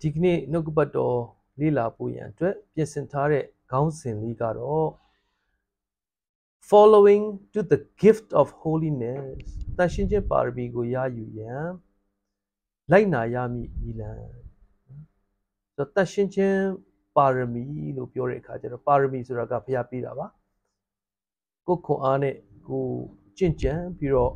디그니 노그바도 리라 보이안 돼 비센타레 가운신 리가로 following to the gift of holiness 따신제 바르비고 야유얀 라이나야미 이란 따신제 바르미로ပြောတဲ့အခါကျတော့ပါရမီဆိုတာကဘုရားပေးတာပါကိုခွန်အားနဲ့ကိုကျင့်ကြံပြီးတော့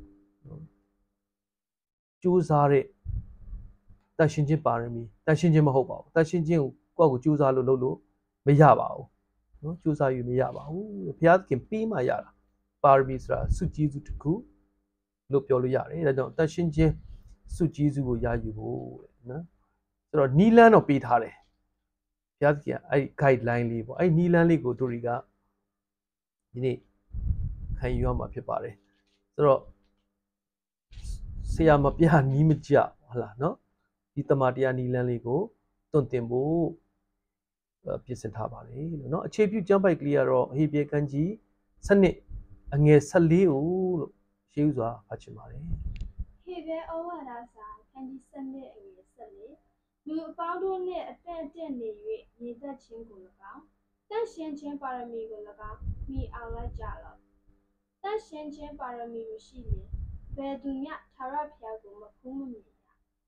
ကြိုးစားတဲ့တန်ရှင်းခြင်းပါရမီတန်ရှင်းခြင်းမဟုတ်ပါဘူးတန်ရှင်းခြင်းကိုကိုယ့်ကိုကြိုးစားလို့လုပ်လို့မရပါဘူးနော်ကြိုးစားယူမရပါဘူးဘုရားသခင်ပြီးမှရတာပါရမီဆိုတာစုကြည်စုတစ်ခုလို့ပြောလို့ရတယ်ဒါကြောင့်တန်ရှင်းခြင်းစုကြည်စုကိုရယူဖို့နော်ဆိုတော့နီလန်းတော့ပေးထားတယ်ဘုရားသခင်အဲ့ guideline လေးပေါ့အဲ့နီလန်းလေးကိုတို့တွေကဒီနေ့ခံယူရမှာဖြစ်ပါတယ်ဆိုတော့ဆရာမပြနီးမကြဟုတ်လားနော်ဒီတမန်တရားနီလန်းလေးကိုတွန့်တင်ဖို့ပြင်ဆင်ထားပါတယ်လို့နော်အခြေပြုကျမ်းပိုက်ကလေးကတော့ဟေဘရဲခန်းကြီး7အငယ်14ကိုလို့ရှေးဥစွာဖတ်ချင်ပါတယ်ဟေဘရဲဩဝါဒစာခန်းကြီး7အငယ်14လူအပေါင်းတို့နှင့်အသက်တက်နေ၍နေသက်ခြင်းကို၎င်းတန်ရှင်းခြင်းပါရမီကို၎င်းမိအောင်လိုက်ကြလော့တန်ရှင်းခြင်းပါရမီမရှိရင်ဘယ်သူမျှသာရဖျားကိုမဖူးမမြင်ရ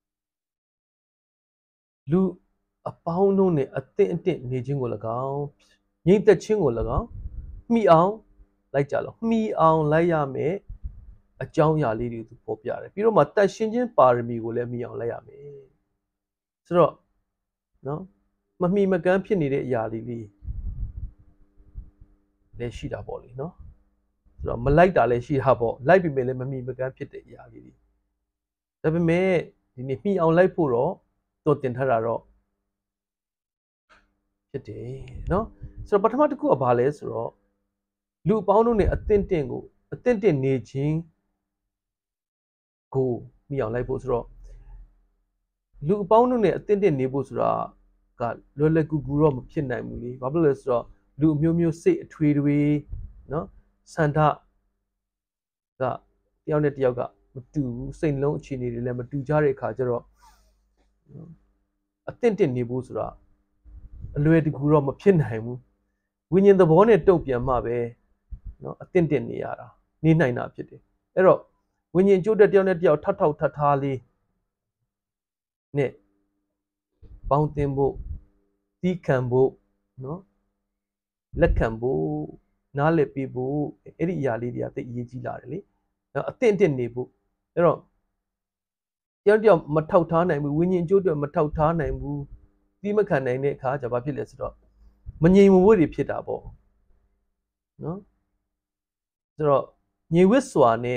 လူအပေါင်းတို့နဲ့အသင့်အတင့်နေခြင်းကို၎င်းငြိမ်သက်ခြင်းကို၎င်းမိအောင်လိုက်ကြလော့မိအောင်လိုက်ရမယ်အကြောင်းအရာလေးတွေသူပေါ်ပြတယ်ပြီးတော့မှတန်ရှင်းခြင်းပါရမီကိုလည်းမိအောင်လိုက်ရမယ်ဆိုတော့နော်မမိမကန်းဖြစ်နေတဲ့အရာလေးလည်းရှိတာပေါ့လေနော်ဆိုတော့မလိုက်တာလည်းရှိတာပေါ့လိုက်ပြီမဲ့လည်းမမိမကန်းဖြစ်တဲ့အရာလေးတွေဒါပေမဲ့ဒီနေ့မိအောင်လိုက်ဖို့တော့တော်တင်ထားတာတော့ဖြစ်တယ်နော်ဆိုတော့ပထမတစ်ခုကဘာလဲဆိုတော့လူအပေါင်းတို့နဲ့အသင့်တင့်နေခြင်းကိုမိအောင်လိုက်ဖို့ဆိုတော့လူအပေါင်းတို့နဲ့အသင့်တင့်နေဖို့ဆိုတာကလွယ်လွယ်ကူကူတော့မဖြစ်နိုင်ဘူးလေဘာဖြစ်လို့လဲဆိုတော့လူအမျိုးမျိုးစိတ်အထွေတွေနော်စန္ဒကတယောက်နဲ့တယောက်ကမတူဘူးစိတ်လုံးအခြေအနေတွေလည်းမတူကြတဲ့အခါကျတော့အသင့်တင့်နေဖို့ဆိုတာအလွယ်တကူတော့မဖြစ်နိုင်ဘူးဝိညာဉ်သဘောနဲ့တုံ့ပြန်မှပဲနော်အသင့်တင့်နေရတာနေနိုင်တာဖြစ်တယ်အဲ့တော့ဝိညာဉ်ကြိုးတဲ့တယောက်နဲ့တယောက်ထထားလေးနဲ့ပေါင်းတင်ဖို့တီးခံဖို့နော်လက်ခံဖို့နားလည်ပေးဖို့အဲ့ဒီအရာလေးတွေကသိအရေးကြီးလာတယ်လေနော်အသင့်တင့်နေဖို့အဲ့တော့တယောက်မထောက်ထားနိုင်ဘူးဝိညာဉ်ကြိုးတွေမထောက်ထားနိုင်ဘူးတီးမခံနိုင်တဲ့အခါကျဘာဖြစ်လဲဆိုတော့မငြိမ်မဝှက်တွေဖြစ်တာပေါ့နော်ဆိုတော့ငြိမ်ဝှက်စွာနဲ့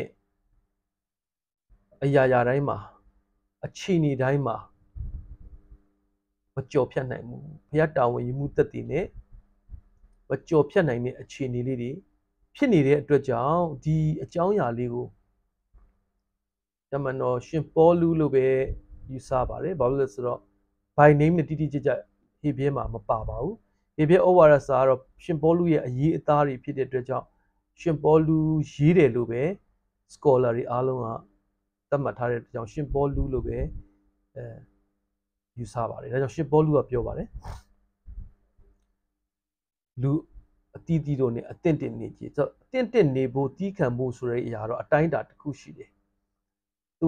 အရာတိုင်းမှာအခြေအနေတိုင်းမှာမကြော်ဖြတ်နိုင်ဘူးဘုရားတာဝန်ယူမှုသက်တည်နဲ့မကြော်ဖြတ်နိုင်တဲ့အခြေအနေလေးတွေဖြစ်နေတဲ့အတွက်ကြောင့်ဒီအကြောင်းအရာလေးကိုတမန်တော်ရှင်ပေါလုလို့ပဲယူဆပါတယ်ဘာလို့လဲဆိုတော့ by name နဲ့တိတိကျကျဟေဘရဲမှာမပါပါဘူးဟေဘရဲဩဝါဒစာကတော့ရှင်ပေါလုရဲ့အရေးအသားတွေဖြစ်တဲ့အတွက်ကြောင့်ရှင်ပေါလုရေးတယ်လို့ပဲ scholar တွေအားလုံးကသတ်မှတ်ထားတဲ့အတွက်ကြောင့်ရှင်ပေါလုလို့ပဲယူဆပါတယ်ဒါကြောင့်ရှင်ပေါလုကပြောပါတယ်လူအတီးတီးတို့နဲ့အသင့်တင်နေကြဆိုတော့အသင့်တင်နေဖို့တီးခံဖို့ဆိုတဲ့အရာတော့အတိုင်းအတာတစ်ခုရှိတယ်သူက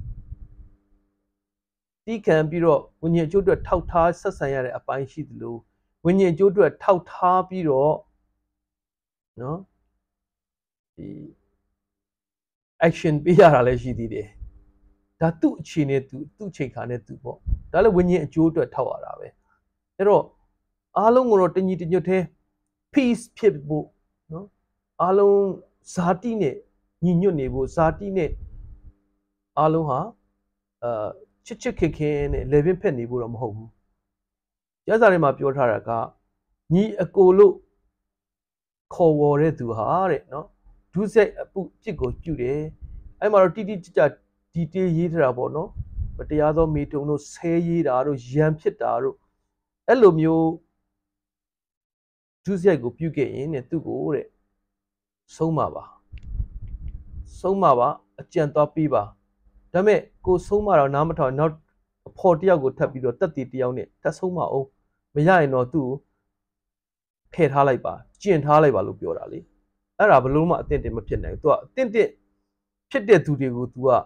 တီးခံပြီးတော့ဝိညာဉ်အကျိုးအတွက်ထောက်ထားဆက်ဆံရတဲ့အပိုင်းရှိသလိုဝိညာဉ်အကျိုးအတွက်ထောက်ထားပြီးတော့နော်ဒီ action ပေးရတာလည်းရှိသေးတယ်ဒါသူ့အခြေအနေသူ့ချိန်ခါနဲ့သူပေါ့ဒါလည်းဝိညာဉ်အကျိုးအတွက်ထောက်ရတာပဲအဲ့တော့အားလုံးကိုတော့တညီတညွတ်သေး peace ဖြစ်ဖို့နော်အားလုံးဇာတိနဲ့ညီညွတ်နေဖို့ဇာတိနဲ့အားလုံးဟာချစ်ခင်နဲ့လေပင်ဖက်နေဖို့တော့မဟုတ်ဘူးကျမ်းစာထဲမှာပြောထားတာကညီအကိုလို့ခေါ်ဝေါ်တဲ့သူဟာတဲ့နော်ဒုစရိုက်အပုပြစ်ကိုပြုတယ်အဲ့မှာတော့တိတိကျကျဒီတေးရေးထားတာပေါ့နော်မတရားသောမိတုံတို့ဆဲရေးတာတို့ရန်ဖြစ်တာတို့အဲ့လိုမျိုးဒုစရိုက်ကိုပြုခဲ့ရင်တဲ့သူ့ကိုတဲ့ဆုံးမပါအကြံသွားပေးပါဒါပေမဲ့ကိုဆုံးမတော့နားမထောင်နောက်ဖော်တယောက်ကိုထပ်ပြီးတော့တက်တည်တယောက်နဲ့ထပ်ဆုံးမအောင်မရရင်တော့သူ့ဖယ်ထားလိုက်ပါကျင့်ထားလိုက်ပါလို့ပြောတာလေအဲ့ဒါဘလို့မှအသင့်တင်မဖြစ်နိုင်ဘူးသူကအသင့်တင်ဖြစ်တဲ့သူတွေကို तू က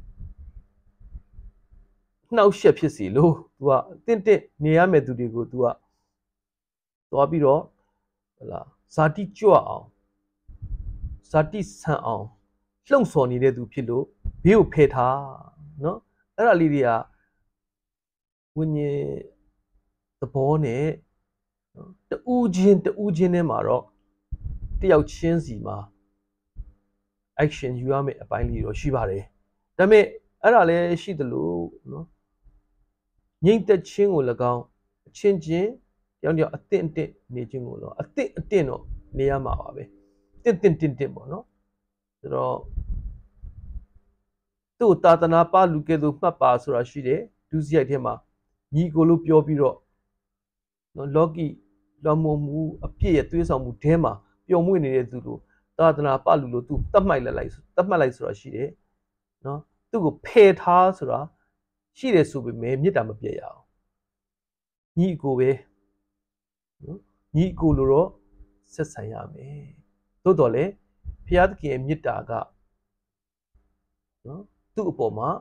နှောက်ရှက်ဖြစ်စီလို့ तू ကအသင့်တင်နေရမယ့်သူတွေကို तू ကသွားပြီးတော့ဟလာဇာတိကြွအောင်ဇာတိဆန်အောင်လှုံ့ဆော်နေတဲ့သူဖြစ်လို့ဘေးကိုဖယ်ထားเนาะအဲ့ဒါလေးတွေကဝိညာဉ်သဘောနဲ့တူးချင်းထဲမှာတော့တယောက်ချင်းစီမှာ action ယူရမယ့်အပိုင်းလေးတော့ရှိပါတယ်ဒါပေမဲ့အဲ့ဒါလည်းရှိသလိုเนาะငြိမ့်သက်ခြင်းကို၎င်းအချင်းချင်းတယောက်အသင့်နေခြင်းကိုတော့အသင့်တော့နေရမှာပါပဲတင့်ပေါ့เนาะဆိုတော့သူ့တာသနာပလူကဲ့သို့မှတ်ပါဆိုတာရှိတယ်ဒုစရိုက်ထဲမှာညီကိုလို့ပြောပြီးတော့နော်လောကီလွန်မှုအပြည့်ရဲ့သွေးဆောင်မှုထဲမှာပျော်မွေ့နေတဲ့သူတို့သာသနာပလူလို့သူတတ်မှတ်လိုက်ဆိုတာရှိတယ်နော်သူ့ကိုဖယ်ထားဆိုတာရှိတယ်ဆိုပေမဲ့မေတ္တာမပြည့်ရအောင်ညီကိုပဲနော်ညီကိုလို့တော့ဆက်ဆံရမယ်သို့တော်လည်းဘုရားသခင်ရဲ့မေတ္တာကနော်သူ့အပေါ်မှာ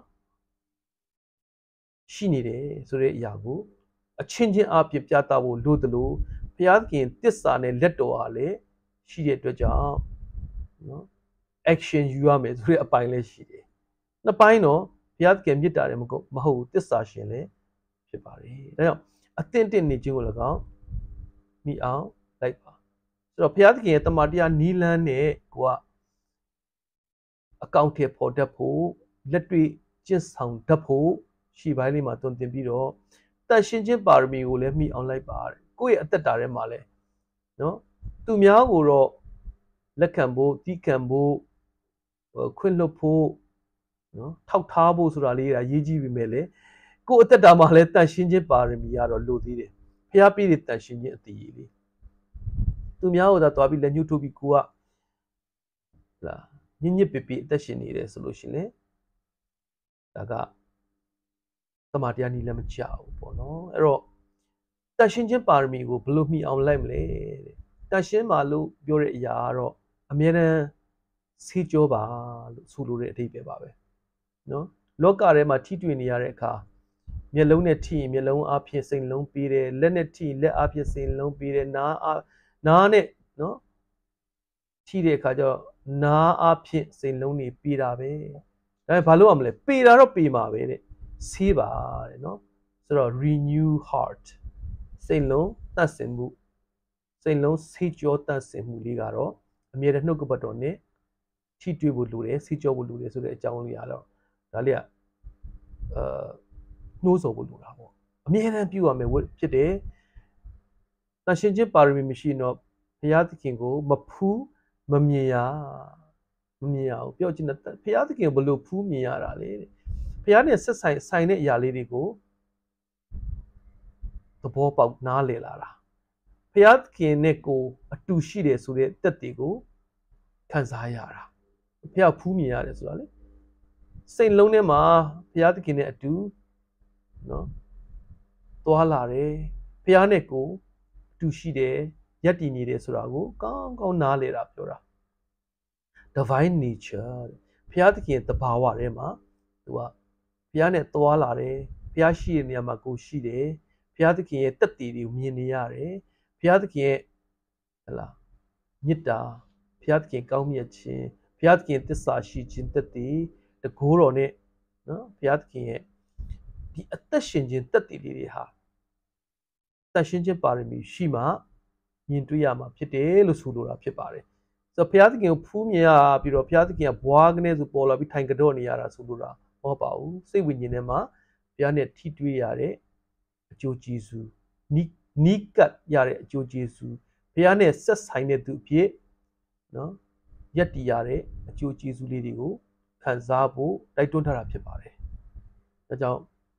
ရှိနေတယ်ဆိုတဲ့အရာကိုအချင်းချင်းအပြည့်ပြသဖို့လိုသလိုဘုရားသခင်တစ္ဆာနဲ့လက်တော်ဟာလည်းရှိတဲ့အတွက်ကြောင့်နော် action ယူရမယ်ဆိုတဲ့အပိုင်းလည်းရှိတယ်နှစ်ပိုင်းတော့ဘုရားသခင်မေတ္တာလည်းမဟုတ်ဘူးတစ္ဆာရှင်လည်းဖြစ်ပါတယ်ဒါကြောင့်အသင့်တင့်နေခြင်းကို၎င်းမိအောင်လိုက်ပါဆိုတော့ဘုရားသခင်ရဲ့တမန်တရားနီးလန်းနဲ့ကိုကအကောင့်ထဲပေါ်တတ်ဖို့လက်တွေ့ကျင့်ဆောင်တတ်ဖို့ရှေ့ပိုင်းလေးမှာတွင်တင်ပြီးတော့တန်ရှင်းခြင်းပါရမီကိုလည်းမိအောင်လိုက်ပါကိုယ့်ရဲ့အသက်တာထဲမှာလည်းနော်သူများကိုတော့လက်ခံဖို့တီးခံဖို့ခွင့်လွှတ်ဖို့နော်ထောက်ထားဖို့ဆိုတာလေးကရေးကြီးပြီမဲ့လေကိုယ့်အသက်တာမှာလည်းတန်ရှင်းခြင်းပါရမီကတော့လိုသေးတယ်ဖျားပြည့်တဲ့တန်ရှင်းခြင်းအတည်လေးသူများကိုသာတွားပြီးလက်ညှိုးထိုးပြီးကိုကလာညစ်ပပအသက်ရှင်နေတယ်ဆိုလို့ရှိရင်ဒါကတမန်တရားနည်းလည်းမကြောက်ဘူးပေါ့နော်အဲ့တော့တန်ရှင်းခြင်းပါရမီကိုဘယ်လိုမှီအောင်လိုက်မလဲတဲ့တန်ရှင်းပါလို့ပြောတဲ့အရာကတော့အမြဲတမ်းဆေးကြောပါလို့ဆိုလိုတဲ့အဓိပ္ပာယ်ပါပဲနော်လောကထဲမှာထိတွေ့နေရတဲ့အခါမျက်လုံးနဲ့ထိရင်မျက်လုံးအဖြစ်စိတ်လုံးပေးတယ်လက်နဲ့ထိလက်အဖြစ်စိတ်လုံးပေးတယ်နားနဲ့နော်ထိတဲ့အခါကျတော့နားအဖြစ်စိတ်လုံးတွေပေးတာပဲဒါပေမဲ့ဘာလို့ရမလဲပေးတာတော့ပေးမှာပဲတဲ့ဆေးပါတဲ့နော်ဆိုတော့ renew heart စိတ်လုံးတတ်ဆင်မှုစိတ်လုံးဆေးကြောတတ်ဆင်မှုလေးကတော့အမြဲတမ်းနှုတ်ကပတ်တော်နဲ့ထိတွေ့ဖို့လိုတယ်ဆေးကြောဖို့လိုတယ်ဆိုတဲ့အကြောင်းလေးကတော့ဒါလေးကနှိုးဆော်ဖို့လိုတာပေါ့အမြဲတမ်းပြုရမယ်ဖြစ်တယ်တန်ရှင်းခြင်းပါရမီမရှိတော့ဘုရားသခင်ကိုမဖူးမမြင်ရဘူးပြောချင်တယ်ဘုရားသခင်ဘယ်လိုဖူးမြင်ရတာလဲတဲ့ဘုရားနဲ့ဆက်ဆိုင်တဲ့အရာလေးတွေကိုသဘောပေါက်နားလည်လာတာဘုရားသခင်နဲ့ကိုအတူရှိတယ်ဆိုတဲ့တက်တွေကိုခံစားရတာဘုရားဖူးမြင်ရတယ်ဆိုတာလေစိတ်လုံးထဲမှာဘုရားသခင်နဲ့အတူနော်သွားလာတယ်ဘုရားနဲ့ကိုအတူရှိတယ်ယက်တည်နေတယ်ဆိုတာကိုကောင်းကောင်းနားလည်တာပြောတာ divine nature ဘုရားသခင်တဘာဝထဲမှာသူကဘုရားနဲ့သွားလာတယ်ဘုရားရှိတဲ့နေရာမှာကိုရှိတယ်ဘုရားသခင်ရဲ့တက်တည်တွေကိုမြင်နေရတယ်ဘုရားသခင်ရဲ့ဟလာမေတ္တာဘုရားသခင်ကောင်းမြတ်ခြင်းဘုရားသခင်သစ္စာရှိခြင်းတက်တည်တကိုးတော်နဲ့နော်ဘုရားသခင်ရဲ့ဒီအသက်ရှင်ခြင်းတက်တည်လေးတွေဟာသက်ရှင်ခြင်းပါရမီရှိမှမြင်တွေ့ရမှာဖြစ်တယ်လို့ဆိုလိုတာဖြစ်ပါတယ်ဆိုတော့ဘုရားသခင်ကိုဖူးမြင်ရပြီးတော့ဘုရားသခင်ကဘွားကနေဆိုပေါ်လာပြီးထိုင်ကြော့နေရတာဆိုလိုတာမဟုတ်ပါဘူးစိတ်ဝိညာဉ်ထဲမှာဘုရားနဲ့ထိတွေ့ရတဲ့အကျိုးကျေးဇူးနီးကပ်ရတဲ့အကျိုးကျေးဇူးဘုရားနဲ့ဆက်ဆိုင်တဲ့သူအဖြစ်နော်ယက်တည်ရတဲ့အကျိုးကျေးဇူးလေးတွေကိုခံစားဖို့တိုက်တွန်းထားတာဖြစ်ပါတယ်ဒါကြောင့်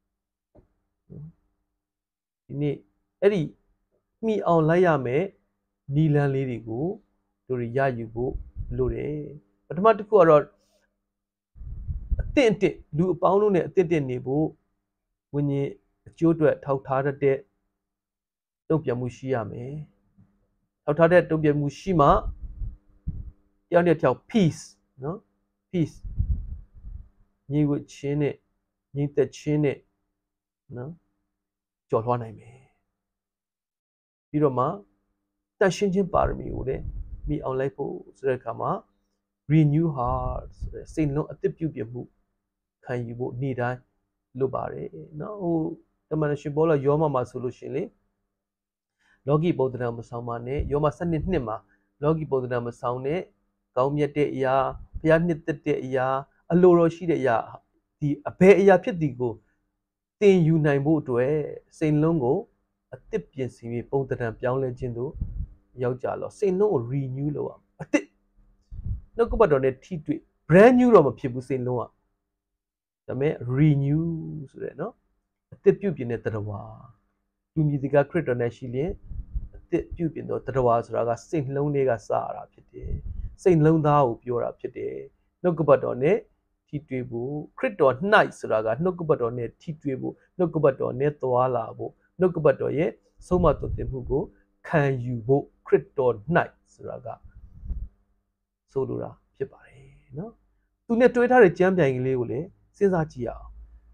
ဒီနေ့အဲ့ဒီမှီအောင်လိုက်ရမယ်နီလန်းလေးတွေကိုတို့ရယူဖို့လိုတယ်ပထမတစ်ခုကတော့အသင့်လူအပေါင်းလုံးနဲ့အသင့်နေဖို့ဝိညာဉ်အကျိုးအတွက်ထောက်ထားတဲ့တုံ့ပြန်မှုရှိရမယ်ထောက်ထားတဲ့တုံ့ပြန်မှုရှိမှတယောက်နဲ့တယောက် peace နော် peace ညီဝချင်းနဲ့ညီသက်ချင်းနဲ့နော်ကြော်လွှားနိုင်မယ်ပြီးတော့မှတန်ရှင်းခြင်းပါရမီကိုလည်းမိအောင်လိုက်ဖို့ဆိုတဲ့အခါမှာ renew heart ဆိုတဲ့စိတ်လုံးအသစ်ပြုပြင်မှုခံယူဖို့နေ့တိုင်းလိုပါတယ်နော်ဟိုတမန်တော်ရှင်ဘောလယောမမှာဆိုလို့ရှင်လေလောကီပုံသဏ္ဍာန်မဆောင်ပါနဲ့ယောမ12မှာလောကီပုံသဏ္ဍာန်မဆောင်နဲ့ကောင်းမြတ်တဲ့အရာဘုရားနှစ်သက်တဲ့အရာအလိုတော်ရှိတဲ့အရာဒီအဘယ်အရာဖြစ်သည်ကိုသင်ယူနိုင်ဖို့အတွက်စိတ်လုံးကိုအသစ်ပြင်ဆင်ပြီးပုံသဏ္ဍာန်ပြောင်းလဲခြင်းတို့ရောက်ကြလောစိတ်လုံးကို renew လုပ်အောင်အသစ်နှုတ်ကပတ်တော်နဲ့ထိတွေ့ brand new တော့မဖြစ်ဘူးစိတ်လုံးကဒါပေမဲ့ renew ဆိုတဲ့နော်အသစ်ပြုပြင်တဲ့သတ္တဝါသူမြည်စကားခရစ်တော်နဲ့ရှိလျင်အသစ်ပြုပြင်သောသတ္တဝါဆိုတာကစိတ်နှလုံးလေးကစရတာဖြစ်တယ်စိတ်နှလုံးသားကိုပြောတာဖြစ်တယ်နှုတ်ကပတ်တော်နဲ့ထိတွေ့ဖို့ခရစ်တော်၌ဆိုတာကနှုတ်ကပတ်တော်နဲ့ထိတွေ့ဖို့နှုတ်ကပတ်တော်နဲ့သွားလာဖို့နှုတ်ကပတ်တော်ရဲ့ဆုံးမတော်တင်မှုကိုခံယူဖို့ခရစ်တော်၌ဆိုတာကဆိုလိုတာဖြစ်ပါတယ်နော်သူနဲ့တွေ့ထားတဲ့ကြမ်းပြိုင်ကလေးကိုလည်းစဉ်းစားကြည့်အောင်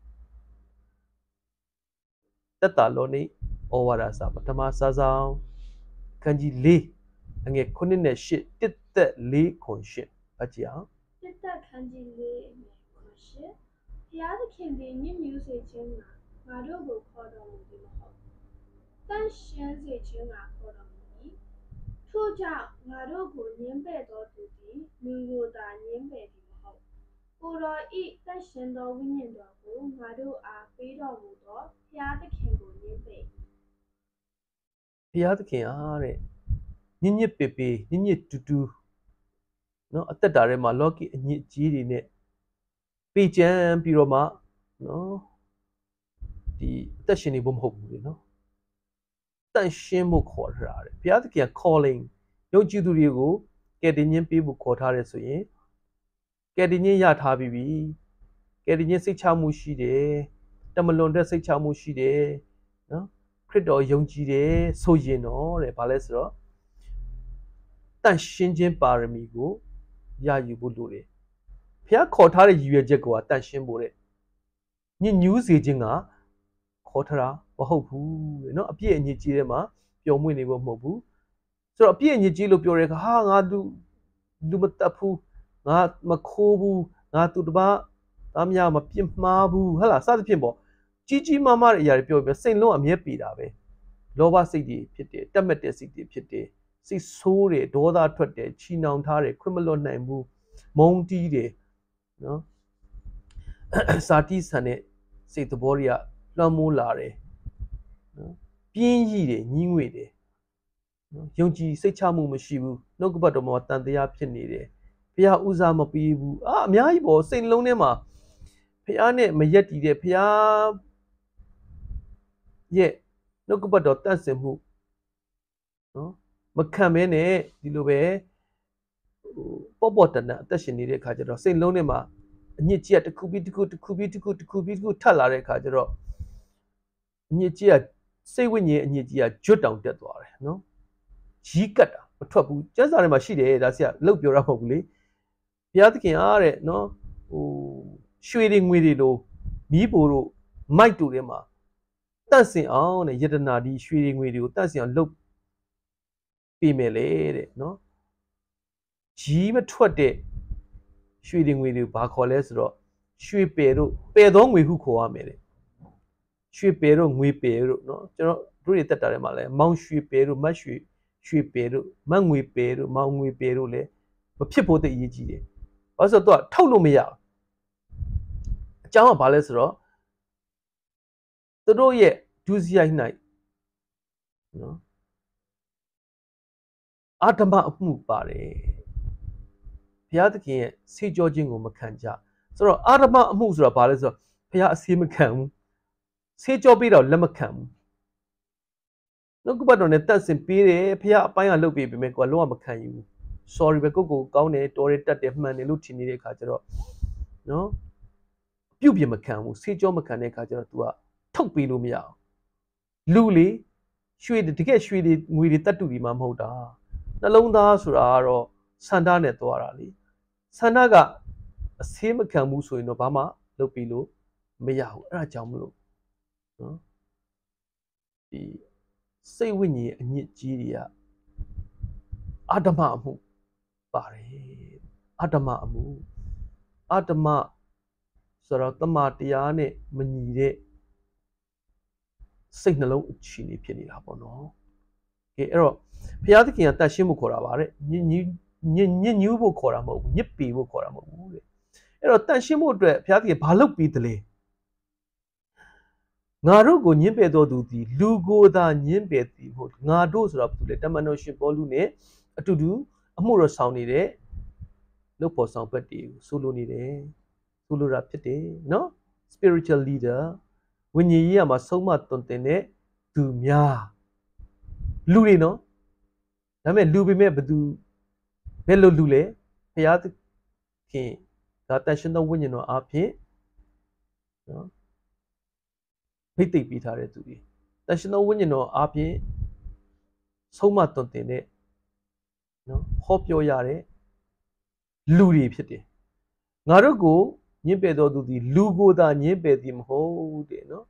သက်တာလောနိဩဝါဒစာပထမစာဆောင်ခန်းကြီး4အငယ်9နဲ့8တစ်သက်4ခွန်8အကြည့်အောင်တစ်သက်ခန်းကြီး4အငယ်ခွန်8ဘုရားသခင်သည်ညစ်ညူးစေခြင်းကငါတို့ကိုခေါ်တော်မူသည်မဟုတ်တန်ရှင်းစေခြင်းကခေါ်တော်မူ၏ထို့ကြောင့်ငါတို့ကိုညှင်းပယ်တော်သူသည်လူကိုသာညှင်းပယ်သည်မဟုတ်ကိုယ်တော်ဤတန်ရှင်းသောဝိညာဉ်တော်ကိုငါတို့အားပေးတော်မူသောဘုရားသခင်ကိုညှင်းပယ်ဘုရားသခင်အားတဲ့ညစ်ညစ်ပေပေညစ်ညစ်တူတူနော်အသက်တာထဲမှာလောကီအညစ်အကြေးတွေနဲ့ပေချမ်းပြီးတော့မှနော်ဒီအသက်ရှင်နေဖို့မဟုတ်ဘူးလေနော်တန်ရှင်းဖို့ခေါ်ထားတယ်ဘုရားသခင် calling ယုံကြည်သူတွေကိုကယ်တင်ခြင်းပေးဖို့ခေါ်ထားတယ်ဆိုရင်ကယ်တင်ခြင်းရထားပြီးပြီကယ်တင်ခြင်းစိတ်ချမှုရှိတယ်တမလွန်တဲ့စိတ်ချမှုရှိတယ်နော်ခရစ်တော်ယုံကြည်တယ်ဆိုရင်တော့တဲ့ဘာလဲဆိုတော့တန်ရှင်းခြင်းပါရမီကိုရယူဖို့လိုတယ်ဘုရားခေါ်ထားတဲ့ရည်ရွယ်ချက်ကတန်ရှင်းဖို့တဲ့ညစ်ညူးစေခြင်းကခေါ်ထားတာမဟုတ်ဘူးတဲ့နော်အပြည့်အညစ်ကြေးထဲမှာပျော်မွေ့နေဖို့မဟုတ်ဘူးဆိုတော့အပြည့်အညစ်ကြေးလို့ပြောတဲ့အခါဟာငါလူမတတ်ဘူးငါမခိုးဘူးငါသူတစ်ပါးသားများမပြစ်မှားဘူးဟဟလားစသဖြင့်ပေါ့ကြီးကြီးမားမားတဲ့အရာတွေပြောပြီးစိတ်လုံးအမြဲပေတာပဲလောဘစိတ်တွေဖြစ်တယ်တက်မက်တဲ့စိတ်တွေဖြစ်တယ်စိတ်ဆိုးတယ်ဒေါသထွက်တယ်ချီနှောင်ထားတယ်ခွင့်မလွတ်နိုင်ဘူးမုန်းတီးတယ်နော်စာတိဆန်တဲ့စိတ်သဘောတွေကလွှမ်းမိုးလာတယ်နော်ပြင်းရည်တယ်ညှင်းငွေတယ်နော်ယုံကြည်စိတ်ချမှုမရှိဘူးနှုတ်ကပတ်တော်မှာတန်တရားဖြစ်နေတယ်ဘုရားဥစားမပေးဘူးအများကြီးပေါ့စိတ်လုံးထဲမှာဘုရားနဲ့မရက်တည်တဲ့ဘုရားရဲ့နှုတ်ကပတ်တော်တန့်စင်မှုနော်မခံမဲနဲ့ဒီလိုပဲပေါ့တန်တန်အသက်ရှင်နေတဲ့အခါကျတော့စိတ်လုံးထဲမှာအညစ်အကြေးတစ်ခုပြီးတစ်ခုထပ်လာတဲ့အခါကျတော့အညစ်အကြေးစိတ်ဝိညာဉ်အညစ်အကြေးကျွတ်တောင်တက်သွားတယ်နော်ရီးကတ်တာမထွက်ဘူးကျမ်းစာထဲမှာရှိတယ်ဒါဆရာလှုပ်ပြောတာမဟုတ်ဘူးလေဘုရားသခင်အားတဲ့နော်ရွှေတွေငွေတွေလိုမီးပိုတို့မိုက်တို့ထဲမှာတန့်စင်အောင်တဲ့ယတနာဒီရွှေတွေငွေတွေကိုတန့်စင်အောင်လှုပ်ပေးမယ်လေတဲ့နော်ကြီးမထွက်တဲ့ရွှေတွေငွေတွေဘာခေါ်လဲဆိုတော့ရွှေပယ်တို့ပယ်သောငွေဟုခေါ်ရမယ်တဲ့ရွှေပယ်တို့ငွေပယ်တို့နော်ကျွန်တော်တို့တွေတက်တာထဲမှာလဲမောင်ရွှေပယ်တို့မတ်ရွှေပယ်တို့မတ်ငွေပယ်တို့မောင်ငွေပယ်တို့လည်းမဖြစ်ဖို့သိအရေးကြီးတယ်ဘာလို့ဆိုတော့ထုတ်လို့မရဘူးအကြောင်းကဘာလဲဆိုတော့သူတို့ရဲ့ဒုစရိုက်၌နော်အာဓမ္မအမှုပါတယ်ဘုရားသခင်ရဲ့ဆေးကြောခြင်းကိုမခံကြဆိုတော့အာဓမ္မအမှုဆိုတာဘာလဲဆိုတော့ဘုရားအဆေးမခံဘူးဆေးကြောပေးတော့လက်မခံဘူးနှုတ်ကပတ်တော်နဲ့တတ်ဆင်ပေးတယ်ဘုရားအပိုင်းကလုပ်ပေးပေမဲ့ကိုယ်လုံးဝမခံယူဘူး sorry ပဲကိုကောင်းတယ်တော်တယ်တက်တယ်မှန်တယ်လို့ထင်နေတဲ့အခါကျတော့နော်ပြုတ်ပြမခံဘူးဆေးကြောမခံတဲ့အခါကျတော့ तू ကထုတ်ပေးလို့မရအောင်လူလေရွှေတကယ်ရွှေတွေငွေတွေတတ်တူတွေမှမဟုတ်တာနှလုံးသားဆိုတာကတော့ဆန္ဒနဲ့သွားတာလေဆန္ဒကအဆေးမခံဘူးဆိုရင်တော့ဘာမှလုပ်ပြီးလို့မရဘူးအဲ့ဒါကြောင့်မလို့နော်ဒီစိတ်ဝိညာဉ်အညစ်အကြေးတွေကအာတမအမှုပါတယ်အာတမအမှုအာတမဆိုတော့တမတရားနဲ့မညီတဲ့စိတ်နှလုံးအခြေအနေဖြစ်နေတာပေါ့နော်ကဲအဲ့တော့ဘုရားသခင်ကတတ်ရှင်းဖို့ခေါ်တာပါတဲ့ညစ်ညူးဖို့ခေါ်တာမဟုတ်ဘူးညစ်ပေဖို့ခေါ်တာမဟုတ်ဘူးတဲ့အဲ့တော့တတ်ရှင်းဖို့အတွက်ဘုရားသခင်ဘာလုပ်ပြီးသလဲငါတို့ကိုညှင်းပယ်တော်သူသည်လူကိုသာညှင်းပယ်သည်မဟုတ်ငါတို့ဆိုတာဘာလဲတမန်တော်ရှင်ပေါလုနဲ့အတူတူအမှုတော်ဆောင်နေတဲ့လုပ်ဖို့ဆောင်ဘက်တွေကိုဆိုလိုနေတယ်ဆိုလိုတာဖြစ်တယ်နော် spiritual leader ဝိညာဉ်ရေးရမှာဆုံးမသွန်သင်တဲ့သူများလူတွေနော်ဒါပေမဲ့လူပေမဲ့ဘယ်လိုလူလဲဘုရားသခင်ဒါတန်ရှင်သောဝိညာဉ်တော်အားဖြင့်နော်ဖိတ်သိပ်ပေးထားတဲ့သူတွေတန်ရှင်သောဝိညာဉ်တော်အားဖြင့်ဆုံးမသွန်သင်တဲ့နော်ဟောပြောရတဲ့လူတွေဖြစ်တယ်ငါတို့ကိုညှင်းပယ်တော်သူသည်လူကိုသာညှင်းပယ်သည်မဟုတ်တဲ့နော်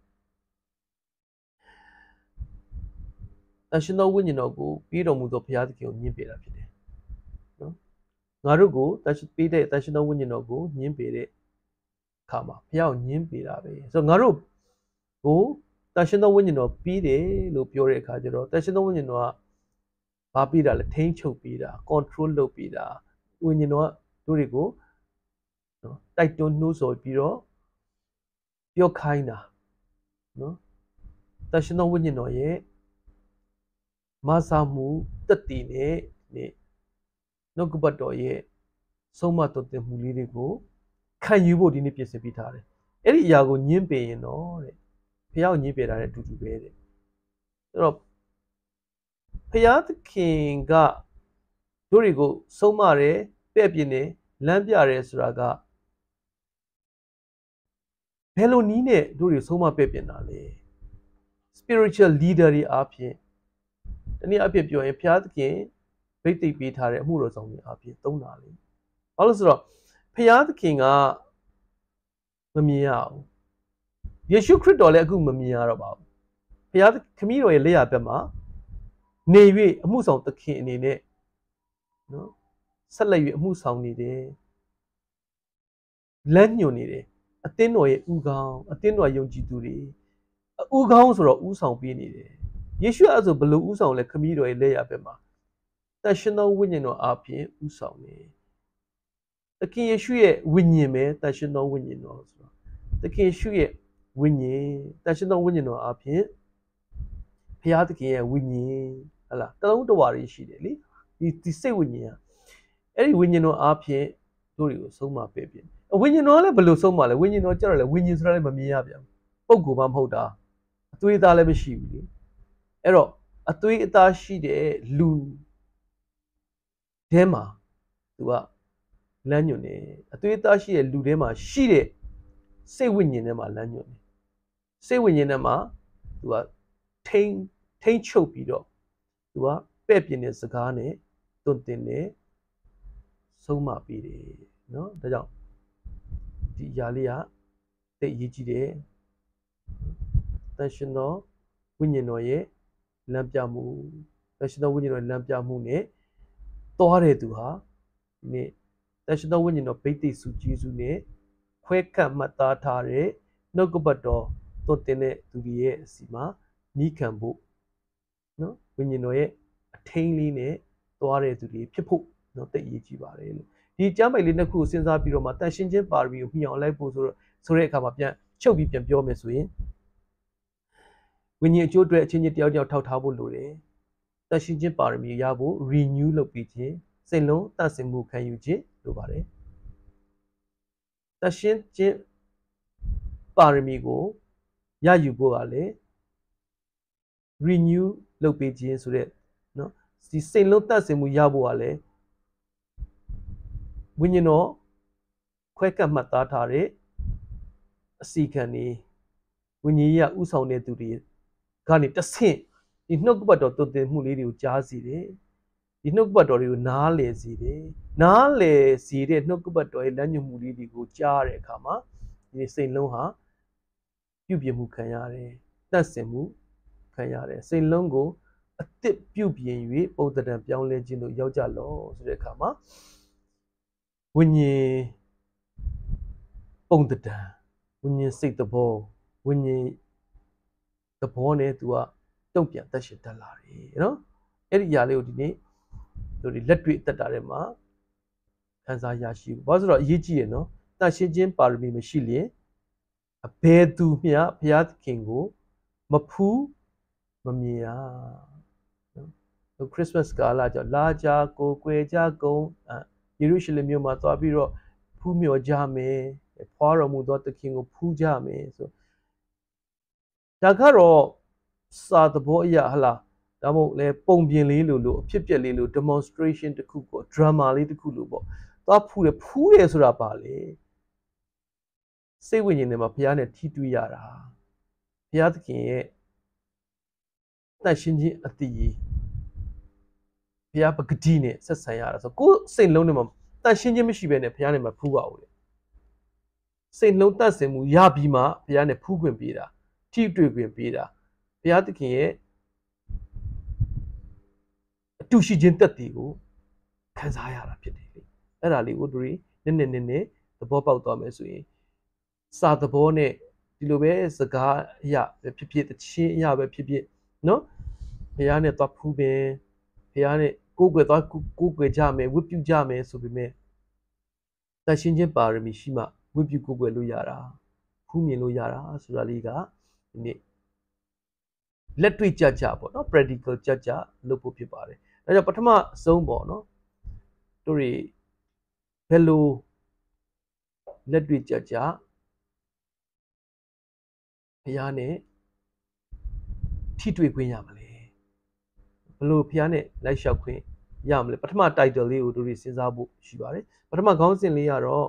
တန်ရှင်သောဝိညာဉ်တော်ကိုပေးတော်မူသောဘုရားသခင်ကိုညှင်းပယ်တာဖြစ်တယ်နော်ငါတို့ကိုပေးတဲ့တန်ရှင်သောဝိညာဉ်တော်ကိုညှင်းပယ်တဲ့အခါမှာဘုရားကိုညှင်းပယ်တာပဲဆိုတော့ငါတို့ကိုတန်ရှင်သောဝိညာဉ်တော်ပြီးတယ်လို့ပြောတဲ့အခါကျတော့တန်ရှင်သောဝိညာဉ်တော်ကဘာပြီးတာလဲထိန်းချုပ်ပြီးတာ control လုပ်ပြီးတာဝိညာဉ်တော်ကတို့တွေကိုနော်တိုက်တွန်းနှိုးဆော်ပြီးတော့ပြောခိုင်းတာနော်တန်ရှင်သောဝိညာဉ်တော်ရဲ့မဆာမှုတက်တည်နဲ့နှုတ်ကပတ်တော်ရဲ့ဆုံးမတော်တင်မှုလေးတွေကိုခံယူဖို့ဒီနေ့ပြင်ဆင်ပေးထားတယ်အဲ့ဒီအရာကိုညှင်းပယ်ရင်တော့တဲ့ဖះကိုညှင်းပယ်တာတဲ့အတူတူပဲတဲ့အဲ့တော့ဖះသခင်ကတို့တွေကိုဆုံးမတယ်ပဲ့ပြင်းတယ်လမ်းပြတယ်ဆိုတာကဘယ်လိုနည်းနဲ့တို့တွေဆုံးမပဲ့ပြင်းတာလဲ spiritual leader တွေအားဖြင့်တနည်းအားဖြင့်ပြောရင်ဘုရားသခင်ဗိတ်သိက်ပေးထားတဲ့အမှုတော်ဆောင်တွေအားဖြင့်သုံးတာလေဘာလို့ဆိုတော့ဘုရားသခင်ကမမြင်ရဘူးယေရှုခရစ်တော်လည်းအခုမမြင်ရတော့ပါဘူးဘုရားခမည်းတော်ရဲ့လက်ရဘက်မှာနေ၍အမှုဆောင်သခင်အနေနဲ့နော်ဆက်လက်၍အမှုဆောင်နေတယ်လက်ညွန်နေတယ်အသင်းတော်ရဲ့ဥကောင်းအသင်းတော်ယုံကြည်သူတွေဥကောင်းဆိုတော့ဥဆောင်ပေးနေတယ်ယေရှုအဲ့ဆိုဘလို့ဥဆောင်လဲခမည်းတော်ရဲ့လက်ရဘက်မှာတန်ရှင်သောဝိညာဉ်တော်အားဖြင့်ဥဆောင်တယ်သခင်ယေရှုရဲ့ဝိညာဉ်ပဲတန်ရှင်သောဝိညာဉ်တော်ဆိုတော့သခင်ယေရှုရဲ့ဝိညာဉ်တန်ရှင်သောဝိညာဉ်တော်အားဖြင့်ဘုရားသခင်ရဲ့ဝိညာဉ်ဟလာတလုံးတဝါတွေရှိတယ်လေဒီစိတ်ဝိညာဉ်ကအဲ့ဒီဝိညာဉ်တော်အားဖြင့်တို့တွေကိုဆုံးမပေးပြင်ဝိညာဉ်တော်ကလည်းဘယ်လိုဆုံးမလဲဝိညာဉ်တော်ကြတော့လေဝိညာဉ်ဆိုတာလည်းမမြင်ရပြန်ပုံကိုမှမဟုတ်တာအသွေးသားလည်းမရှိဘူးလေအဲ့တော့အသွေးအသားရှိတဲ့လူထဲမှာသူကလမ်းညွှန်တယ်အသွေးအသားရှိတဲ့လူထဲမှာရှိတဲ့စိတ်ဝိညာဉ်ထဲမှာလမ်းညွှန်တယ်စိတ်ဝိညာဉ်ထဲမှာသူကထိန်းချုပ်ပြီးတော့သူကပဲ့ပြင်းတဲ့စကားနဲ့တွန့်တင်တယ်ဆုံးမပေးတယ်နော်ဒါကြောင့်ဒီအရာလေးကသိအရေးကြီးတယ်တန်ရှင်သောဝိညာဉ်တော်ရဲ့လမ်းပြမှုတန်ရှင်သောဝိညာဉ်တော်ရဲ့လမ်းပြမှုနဲ့သွားတဲ့သူဟာဒီနေ့တန်ရှင်သောဝိညာဉ်တော်ဗိတ္တိစုကျေးဇူးနဲ့ခွဲခတ်မှတ်သားထားတဲ့နှုတ်ကပတ်တော်တွန့်တင်တဲ့သူတွေရဲ့အစီမှာနီးခံဖို့နော်ဝိညာဉ်တော်ရဲ့အထိန်လေးနဲ့သွားတဲ့သူတွေဖြစ်ဖို့နော်သိအရေးကြီးပါတယ်လို့ဒီကျမ်းပိုက်လေးနှစ်ခုကိုစဉ်းစားပြီးတော့မှတန်ရှင်းခြင်းပါရမီကိုမြှောင်လိုက်ဖို့ဆိုတဲ့အခါမှာပြန်ချုပ်ပြီးပြန်ပြောမယ်ဆိုရင်ဝိညာဉ်အကျိုးအတွက်အချင်းချင်းတယောက်တယောက်ထောက်ထားဖို့လိုတယ်တန်ရှင်းခြင်းပါရမီရဖို့ renew လုပ်ပြီးခြင်းစိတ်လုံးတန့်စင်မှုခံယူခြင်းလိုပါတယ်တန်ရှင်းခြင်းပါရမီကိုရယူဖို့ကလည်း renew လုပ်ပေးခြင်းဆိုတဲ့နော်ဒီစိတ်လုံးတန့်စင်မှုရဖို့ကလည်းဝိညာဉ်တော်ခွဲကပ်မှတ်သားထားတဲ့အစီခံတွေဝိညာဉ်ကြီးကဥဆောင်တဲ့သူတွေကနေတဆင့်ဒီနှုတ်ကပတ်တော်တုတ်တင်မှုလေးတွေကိုကြားစီတယ်ဒီနှုတ်ကပတ်တော်တွေကိုနားလည်စီတယ်နားလည်စီတဲ့နှုတ်ကပတ်တော်ရဲ့လမ်းညွှန်မှုလေးတွေကိုကြားတဲ့အခါမှာဒီစိတ်လုံးဟာပြုပြင်မှုခံရတယ်တတ်ဆင်မှုခံရတယ်စိတ်လုံးကိုအသစ်ပြုပြင်၍ပုံသဏ္ဍာန်ပြောင်းလဲခြင်းတို့ရောက်ကြလောဆိုတဲ့အခါမှာဝိညာဉ်ပုံသဏ္ဍာန်ဝိညာဉ်စိတ်သဘောဝိညာဉ်သဘောနဲ့သူကတုံ့ပြန်သက်ရှင်တတ်လာတယ်နော်အဲ့ဒီຢာလေးကိုဒီနေ့တို့ဒီလက်တွေ့အသက်တာထဲမှာခံစားရရှိဘူးဘာလို့ဆိုတော့အရေးကြီးရနော်တန်ရှင်းခြင်းပါရမီမရှိလျင်အဘယ်သူမျှဘုရားသခင်ကိုမဖူးမမြင်ရနော်ခရစ်မတ်ကာလကြောင့်လာကြကိုကွယ်ကြကုန်ယေရုရှလင်မြို့မှာသွားပြီးတော့ဖူးမြော်ကြမယ်ဖွာတော်မူသောသခင်ကိုဖူးကြမယ်ဆိုဒါကတော့စာသဘောအရာဟလားဒါမှမဟုတ်လေပုံပြင်လေးလို့အဖြစ်ပြက်လေးလို့ demonstration တစ်ခုပေါ့ drama လေးတစ်ခုလို့ပေါ့သွားဖူးတယ်ဆိုတာပါလေစိတ်ဝိညာဉ်ထဲမှာဘုရားနဲ့ထိတွေ့ရတာဘုရားသခင်ရဲ့တန်ရှင်းခြင်းအတ္တိဘုရားပဂတိနဲ့ဆက်ဆံရတာဆိုကိုယ်စိတ်လုံးထဲမှာတန်ရှင်းခြင်းမရှိဘဲနဲ့ဘုရားနဲ့မဖူးပါဘူးလေစိတ်လုံးတတ်ဆင်မှုရပြီးမှဘုရားနဲ့ဖူးခွင့်ပေးတာထိတွေ့ခွင့်ပေးတာဘုရားသခင်ရဲ့အတူရှိခြင်းတက်တည်ကိုခံစားရတာဖြစ်တယ်လေအဲ့ဒါလေးကိုတို့နည်းနည်းသဘောပေါက်သွားမယ်ဆိုရင်စာသဘောနဲ့ဒီလိုပဲစကားအရာဖြစ်ဖြစ်တခြင်းအရာပဲဖြစ်ဖြစ်နော်ဘုရားနဲ့သွားဖူးမယ်ဘုရားနဲ့ကိုယ်ကွယ်သွားကိုယ်ကွယ်ကြမယ်ဝတ်ပြုကြမယ်ဆိုပေမဲ့တန်ရှင်းခြင်းပါရမီရှိမှဝတ်ပြုကိုယ်ကွယ်လို့ရတာဖူးမြင်လို့ရတာဆိုတာလေးကဒီနေ့လက်တွေ့ကြပေါ့နော် practical ကြလုပ်ဖို့ဖြစ်ပါတယ်ဒါကြောင့်ပထမဆုံးပေါ့နော်တို့တွေဘယ်လိုလက်တွေ့ကြဘုရားနဲ့ထိတွေ့ခွင့်ရမလဲဘယ်လိုဘုရားနဲ့လိုက်လျှောက်ခွင့်ရမလဲပထမ title လေးကိုတို့တွေစဉ်းစားဖို့ရှိပါတယ်ပထမခေါင်းစဉ်လေးကတော့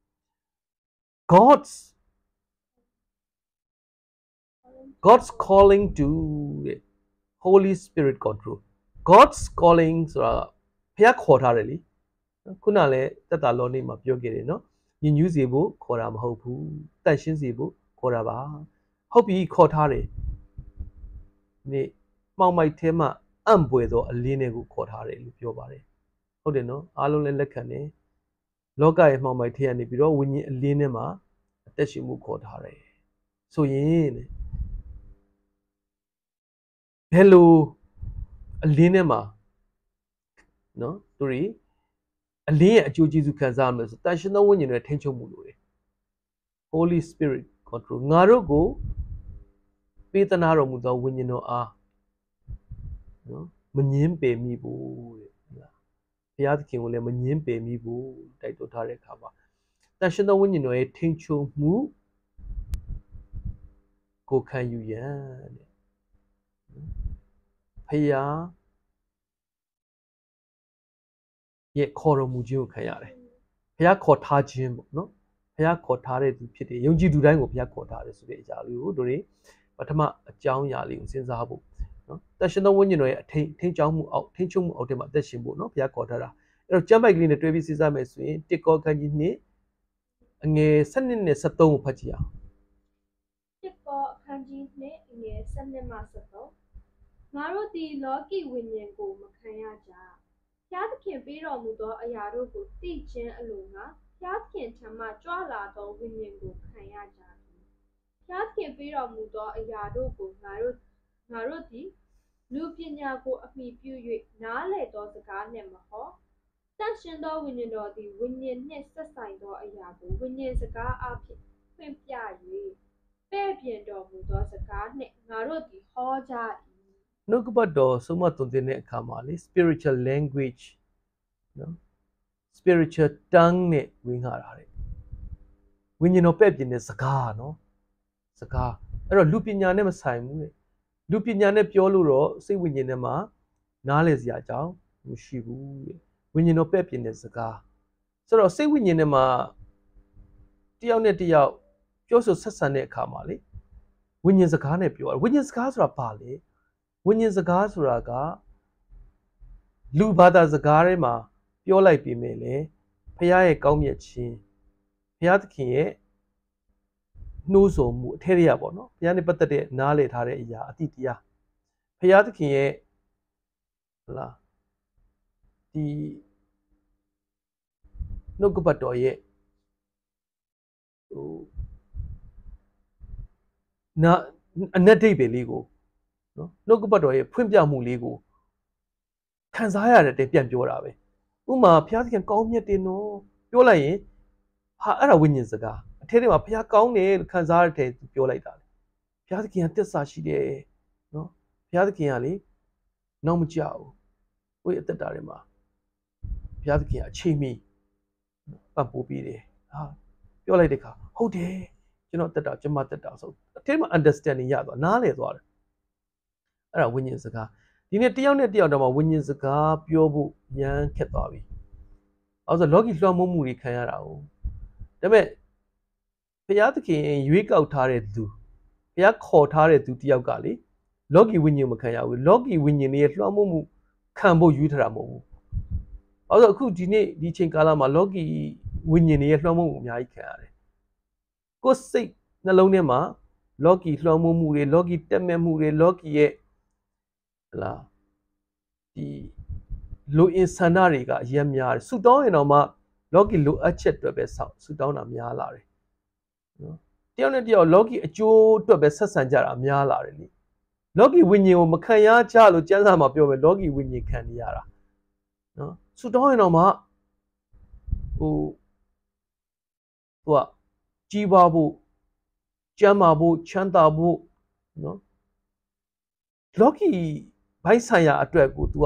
God's calling to the Holy Spirit control God's calling ဆိုတာဘုရားခေါ်ထားတယ်လေခုနလည်းတက်တာလောနေမှာပြောခဲ့တယ်နော်ညဉ့်ညူးစေဖို့ခေါ်တာမဟုတ်ဘူးတန့်ရှင်းစေဖို့ခေါ်တာပါဟုတ်ပြီခေါ်ထားတယ်ဒီမှောင်မိုက်ထဲမှာအံ့ပွေသောအလင်းတွေကိုခေါ်ထားတယ်လို့ပြောပါတယ်ဟုတ်တယ်နော်အားလုံးလည်းလက်ခံတယ်လောကရဲ့မှောင်မိုက်ထဲကနေပြီးတော့ဝိညာဉ်အလင်းထဲမှာအသက်ရှင်မှုခေါ်ထားတယ်ဆိုရင်ဘယ်လိုအလင်းထဲမှာနော်တို့တွေအလင်းရဲ့အကျိုးကျေးဇူးခံစားရမယ်ဆိုတန်ရှင်းသောဝိညာဉ်တွေထိန်းချုပ်မှုလို့တယ် Holy Spirit control ငါတို့ကိုပေးသနာတော်မူသောဝိညာဉ်တော်အားနော်မငင်းပယ်မိဘူးတဲ့ဟုတ်လားဘုရားသခင်ကိုလည်းမငင်းပယ်မိဘူးတိုက်တွန်းထားတဲ့အခါမှာတန်ရှင်းသောဝိညာဉ်တော်ရဲ့ထိန်းချုပ်မှုကိုခံယူရန်တဲ့ဘုရားရဲ့ခေါ်တော်မူခြင်းကိုခံရတယ်ဘုရားခေါ်ထားခြင်းပေါ့နော်ဘုရားခေါ်ထားတဲ့သူဖြစ်တယ်ယုံကြည်သူတိုင်းကိုဘုရားခေါ်ထားတယ်ဆိုတဲ့အရာလေးကိုတို့တွေပထမအကြောင်းအရာလေးကိုစဉ်းစားဖို့နော်တန်ရှင်းသောဝိညာဉ်တော်ရဲ့ထိန်းချုပ်မှုအောက်ထဲမှာအသက်ရှင်ဖို့နော်ဘုရားခေါ်ထားတာအဲ့တော့ကျမ်းပိုက်ကလေးနဲ့တွဲပြီးစဉ်းစားမယ်ဆိုရင်1ကောခန်းကြီး2အငယ်7နဲ့73ကိုဖတ်ကြည့်အောင် 1ကောအခန်းကြီး2အငယ်7မှ73ငါတို့ဒီလောကီဝိညာဉ်ကိုမခံရကြဘုရားသခင်ပေးတော်မူသောအရာတို့ကိုသိခြင်းအလိုငါဘုရားသခင်ထံမှကြွလာသောဝိညာဉ်ကိုခံရကြသည်ဘုရားသခင်ပေးတော်မူသောအရာတို့ကိုငါတို့သည်လူပညာကိုအမိပြု၍နားလည်သောစကားနှင့်မဟောတန်ရှင်းသောဝိညာဉ်တော်သည်ဝိညာဉ်နှင့်ဆက်ဆိုင်သောအရာကိုဝိညာဉ်စကားအဖြစ်ဖွင့်ပြ၍ပဲ့ပြင်တော်မူသောစကားနှင့်ငါတို့သည်ဟောကြ၏နှုတ်ကပတ်တော်ဆုံးမသွန်သင်တဲ့အခါမှာလေ spiritual language နော် spiritual tongue နဲ့ဝင်လာတာတဲ့ဝိညာဉ်တော်ပဲ့ပြင်တဲ့စကားနော်စကားအဲ့တော့လူပညာနဲ့မဆိုင်ဘူးတဲ့လူပညာနဲ့ပြောလို့တော့စိတ်ဝိညာဉ်ထဲမှာနားလည်စရာအကြောင်းမရှိဘူးတဲ့ဝိညာဉ်တော်ပဲ့ပြင်တဲ့စကားဆိုတော့စိတ်ဝိညာဉ်ထဲမှာတယောက်နဲ့တယောက်ပြောဆိုဆက်ဆံတဲ့အခါမှာလေဝိညာဉ်စကားနဲ့ပြောတာဝိညာဉ်စကားဆိုတာဘာလဲဝိညာဉ်စကားဆိုတာကလူဘာသာစကားထဲမှာပြောလိုက်ပြီးမယ်လေဖခင်ရဲ့ကောင်းမြတ်ခြင်းဖခင်သခင်ရဲ့နှိုးဆော်မှုအထက်ရပေါ့နော်ဖခင်နဲ့ပတ်သက်တဲ့နားလည်ထားတဲ့အရာအတိတရားဖခင်သခင်ရဲ့ဟလာဒီနှုတ်ကပတ်တော်ရဲ့ဟိုနာအနက်ဒိတ်ပဲလေးကိုနော်နှုတ်ကပတ်တော်ရဲ့ဖွင့်ပြမှုလေးကိုခံစားရတဲ့ပြန်ပြောတာပဲဥမာဘုရားသခင်ကောင်းမြတ်တယ်နော်ပြောလိုက်ရင်ဟာအဲ့ဒါဝိညာဉ်စကားအထက်ထဲမှာဘုရားကောင်းတယ်လို့ခံစားရတဲ့ပြောလိုက်တာလေဘုရားသခင်ကတစ္ဆာရှိတယ်နော်ဘုရားသခင်ကလေနောက်မကြောက်ဘူးကိုယ့်အသက်တာထဲမှာဘုရားသခင်ကအချိန်မီပတ်ပိုးပြီးတယ်ဟာပြောလိုက်တဲ့အခါဟုတ်တယ်ကျွန်တော်တက်တာကျွန်မတက်တာဆိုအထက်မှာ understanding ရသွားနားလည်သွားတယ်အဲ့ဒါဝိညာဉ်စကားဒီနေ့တယောက်နဲ့တယောက်တော့မှဝိညာဉ်စကားပြောဖို့ရမ်းခက်သွားပြီအဲ့ဆိုလောကီလွှမ်းမိုးမှုတွေခံရတာ哦ဒါပေမဲ့ဘုရားသခင်ရွေးကောက်ထားတဲ့သူဘုရားခေါ်ထားတဲ့သူတယောက်ကလေလောကီဝိညာဉ်မခံရဘူးလောကီဝိညာဉ်ရဲ့လွှမ်းမိုးမှုခံဖို့ရွေးထားတာမဟုတ်ဘူးအဲ့ဆိုအခုဒီနေ့ဒီချိန်ကာလမှာလောကီဝိညာဉ်ရဲ့လွှမ်းမိုးမှုအများကြီးခံရတယ်ကိုယ်စိတ်နှလုံးထဲမှာလောကီလွှမ်းမိုးမှုတွေလောကီတက်မဲ့မှုတွေလောကီရဲ့ဟလာဒီလိုအင်ဆန္ဒတွေကအရင်များတယ်ဆူတောင်းရင်တော့မှလောကီလိုအပ်ချက်တွေပဲဆောက်ဆူတောင်းတာများလာတယ်နော်တယောက်နဲ့တယောက်လောကီအကျိုးအတွက်ပဲဆက်ဆံကြတာများလာတယ်လေလောကီဝိညာဉ်ကိုမခံရကြလို့ကျမ်းစာမှာပြောမယ်လောကီဝိညာဉ်ခံနေရတာနော်ဆူတောင်းရင်တော့မှဟိုသူကကြီးပွားဖို့ကျမ်းမာဖို့ချမ်းသာဖို့နော်လောကီဘိုက်ဆိုင်ရာအတွက်ကို तू က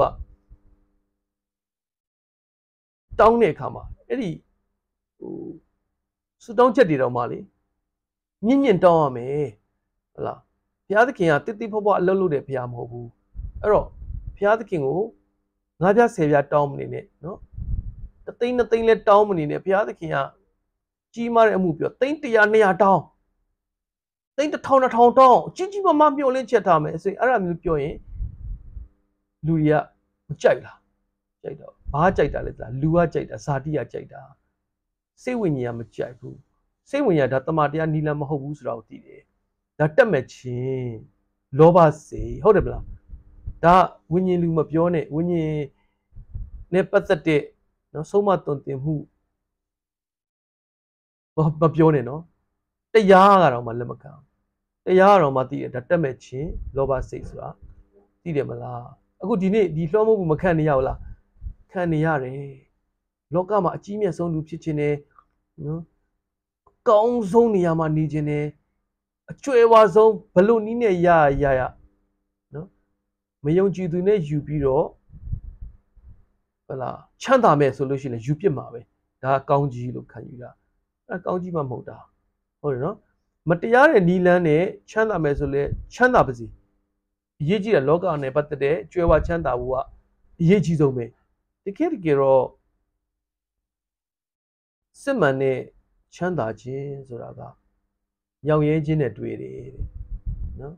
တောင်းတဲ့အခါမှာအဲ့ဒီဟိုဆူတောင်းချက်တွေတော့မှလေမြင့်မြင့်တောင်းရမယ်ဟုတ်လားဘုရားသခင်ကတိတိဖွားဖွားအလုပ်လုပ်တဲ့ဘုရားမဟုတ်ဘူးအဲ့တော့ဘုရားသခင်ကိုငါးပြားဆယ်ပြားတောင်းမနေနဲ့နော်တသိန်းနှစ်သိန်းလဲတောင်းမနေနဲ့ဘုရားသခင်ကကြီးမားတဲ့အမှုပြောသိန်း100 200တောင်းသိန်း1000 2000တောင်းကြီးကြီးမားမားမျှော်လင့်ချက်ထားမယ်ဆိုရင်အဲ့ဒါမျိုးပြောရင်လူတွေကမကြိုက်လားကြိုက်တော့ဘာကြိုက်တာလဲဆိုတာလူကကြိုက်တာဇာတိကကြိုက်တာစိတ်ဝိညာဉ်ကမကြိုက်ဘူးစိတ်ဝိညာဉ်ဒါတမန်တရားနီလန်မဟုတ်ဘူးဆိုတာကိုသိတယ်ဒါတက်မဲ့ခြင်းလောဘစိတ်ဟုတ်တယ်မလားဒါဝိညာဉ်လူမပြောနဲ့ဝိညာဉ်နဲ့ပတ်သက်တဲ့နော်ဆုံးမသွန်သင်မှုမပြောနဲ့နော်တရားကတော့မှလက်မခံတရားကတော့မှသိတယ်ဒါတက်မဲ့ခြင်းလောဘစိတ်ဆိုတာသိတယ်မလားအခုဒီနေ့ဒီလွှမ်းမိုးမှုမခံနေရဘူးလားခံနေရတယ်လောကမှာအကြီးမြတ်ဆုံးလူဖြစ်ခြင်းနဲ့နော်ကောင်းဆုံးနေရာမှာနေခြင်းနဲ့အကျွဲဝါဆုံးဘလို့နီးနဲ့ရနော်မယုံကြည်သူနဲ့ယူပြီးတော့ဟလာချမ်းသာမဲ့ဆိုလို့ရှိရင်ယူပြစ်မှာပဲဒါကကောင်းကြီးလို့ခံယူတာအဲကောင်းကြီးမှမဟုတ်တာဟုတ်တယ်နော်မတရားတဲ့နီလန်းနဲ့ချမ်းသာမဲ့ဆိုလဲချမ်းသာပါစေအရေးကြီးတဲ့လောကနဲ့ပတ်သက်တဲ့ကျွဲဝါချမ်းသာဖို့ကအရေးကြီးဆုံးပဲတကယ်တော့စစ်မှန်တဲ့ချမ်းသာခြင်းဆိုတာကရောင်ရဲခြင်းနဲ့တွေ့တယ်တဲ့နော်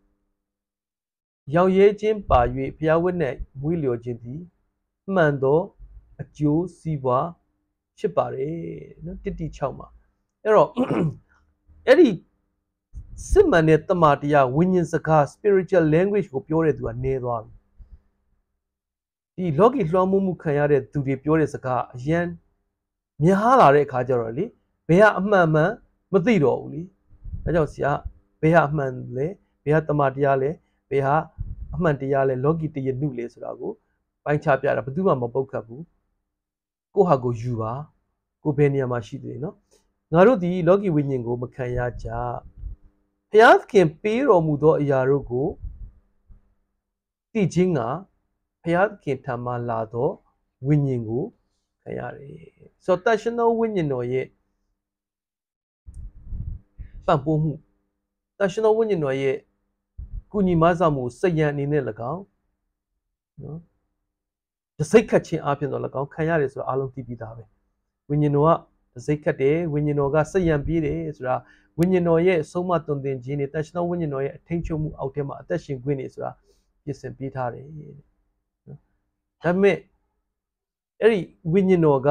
ရောင်ရဲခြင်းပါ၍ဘုရားဝတ်နဲ့မွေးလျော်ခြင်းသည်မှန်သောအကျိုးစီးပွားဖြစ်ပါတယ်နော်1:6မှာအဲ့တော့အဲ့ဒီစစ်မှန်တဲ့တမန်တရားဝိညာဉ်စကား spiritual language ကိုပြောတဲ့သူကနေသွားပြီဒီလောကီလွှမ်းမိုးမှုခံရတဲ့သူတွေပြောတဲ့စကားအရန်များလာတဲ့အခါကျတော့လေဘယ်ကအမှန်မှန်မသိတော့ဘူးလေဒါကြောင့်ဆရာဘယ်ဟာအမှန်လဲဘယ်ဟာတမန်တရားလဲဘယ်ဟာအမှန်တရားလဲလောကီတရားနုလဲဆိုတာကိုပိုင်းခြားပြတာဘယ်သူမှမပုတ်ခတ်ဘူးကိုဟာကိုယူပါကိုဘယ်နေရာမှာရှိသေးတယ်နော်ငါတို့ဒီလောကီဝိညာဉ်ကိုမခံရကြဘုရားသခင်ပေးတော်မူသောအရာတို့ကိုသိခြင်းကဘုရားသခင်ထံမှလာသောဝိညာဉ်ကိုခံရတယ်ဆိုတော့တန်ရှင်သောဝိညာဉ်တော်ရဲ့ပံ့ပိုးမှုတန်ရှင်သောဝိညာဉ်တော်ရဲ့ကုညီမဆမှုစိတ်ရန်အနေနဲ့၎င်းနော်တစိတ်ခတ်ခြင်းအပြင်တော့၎င်းခံရတယ်ဆိုတော့အားလုံးသိပြီးသားပဲဝိညာဉ်တော်ကတစိတ်ခတ်တယ်ဝိညာဉ်တော်ကစိတ်ရန်ပြေးတယ်ဆိုတာဝိညာဉ်တော်ရဲ့ဆုံးမသွန်သင်ခြင်းနဲ့တန်ရှင်သောဝိညာဉ်တော်ရဲ့အထင်ချုပ်မှုအောက်ထဲမှာအသက်ရှင်ခွင့်နေဆိုတာပြင်ဆင်ပေးထားတယ်နော်ဒါပေမဲ့အဲ့ဒီဝိညာဉ်တော်က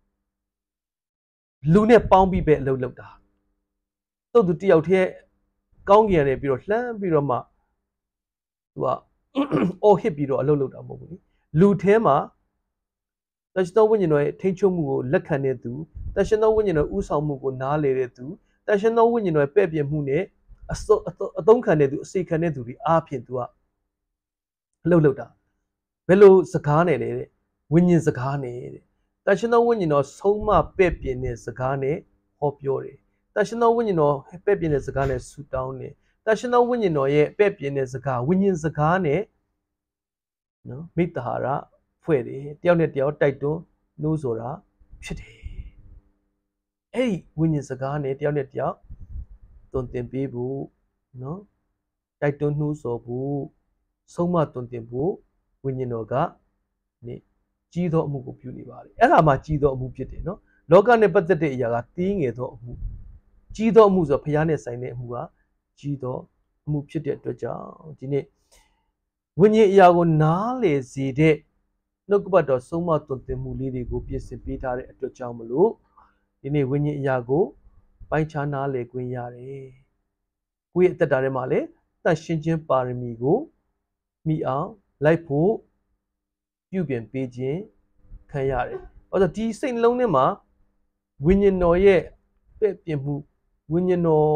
လူနဲ့ပေါင်းပြီးပဲအလုပ်လုပ်တာသူ့သူတယောက်တည်းကောင်းကင်ရနေပြီးတော့လှမ်းပြီးတော့မှသူကအော်ဟစ်ပြီးတော့အလုပ်လုပ်တာမဟုတ်ဘူးလေလူထဲမှာတန်ရှင်သောဝိညာဉ်တော်ရဲ့ထိန်းချုပ်မှုကိုလက်ခံတဲ့သူတန်ရှင်သောဝိညာဉ်တော်ဥဆောင်မှုကိုနားလေတဲ့သူတန်ရှင်သောဝိညာဉ်တော်ရဲ့ပဲ့ပြင်မှုနဲ့အသုံးခံတဲ့သူအစေခံတဲ့သူတွေအားဖြင့်သူကအလုပ်လုပ်တာဘယ်လိုစကားနဲ့လဲတဲ့ဝိညာဉ်စကားနဲ့တဲ့တန်ရှင်သောဝိညာဉ်တော်ဆုံးမပဲ့ပြင်တဲ့စကားနဲ့ဟောပြောတယ်တန်ရှင်သောဝိညာဉ်တော်ပဲ့ပြင်တဲ့စကားနဲ့ဆူတောင်းတယ်တန်ရှင်သောဝိညာဉ်တော်ရဲ့ပဲ့ပြင်တဲ့စကားဝိညာဉ်စကားနဲ့နော်မိတ္တဟာရဖွဲ့တယ်တယောက်နဲ့တယောက်တိုက်တွန်းနှိုးဆိုတာဖြစ်တယ်အဲ့ဒီဝိညာဉ်စကားနဲ့တယောက်နဲ့တယောက်သွန်သင်ပေးဖို့နော်တိုက်တွန်းနှိုးဆော်ဖို့ဆုံးမသွန်သင်ဖို့ဝိညာဉ်တော်ကနေကြီးသောအမှုကိုပြုနေပါတယ်အဲ့ဒါမှကြီးသောအမှုဖြစ်တယ်နော်လောကနဲ့ပတ်သက်တဲ့အရာကသေးငယ်သောအမှုကြီးသောအမှုဆိုတော့ဖခင်နဲ့ဆိုင်တဲ့အမှုကကြီးသောအမှုဖြစ်တဲ့အတွက်ကြောင့်ဒီနေ့ဝိညာဉ်အရာကိုနားလေစေတဲ့နှုတ်ကပတ်တော်ဆုံးမသွန်သင်မှုလေးတွေကိုပြင်ဆင်ပေးထားတဲ့အတွက်ကြောင့်မလို့ဒီနေ့ဝိညာဉ်အရာကိုပိုင်းခြားနားလေခွင့်ရတယ်ကိုယ့်ရဲ့အသက်တာထဲမှာလည်းတန်ရှင်းခြင်းပါရမီကိုမိအောင်လိုက်ဖို့ပြုပြင်ပေးခြင်းခံရတယ်။ဘာလို့ဒီစိတ်နှလုံးထဲမှာဝိညာဉ်တော်ရဲ့ပဲ့ပြင်မှုဝိညာဉ်တော်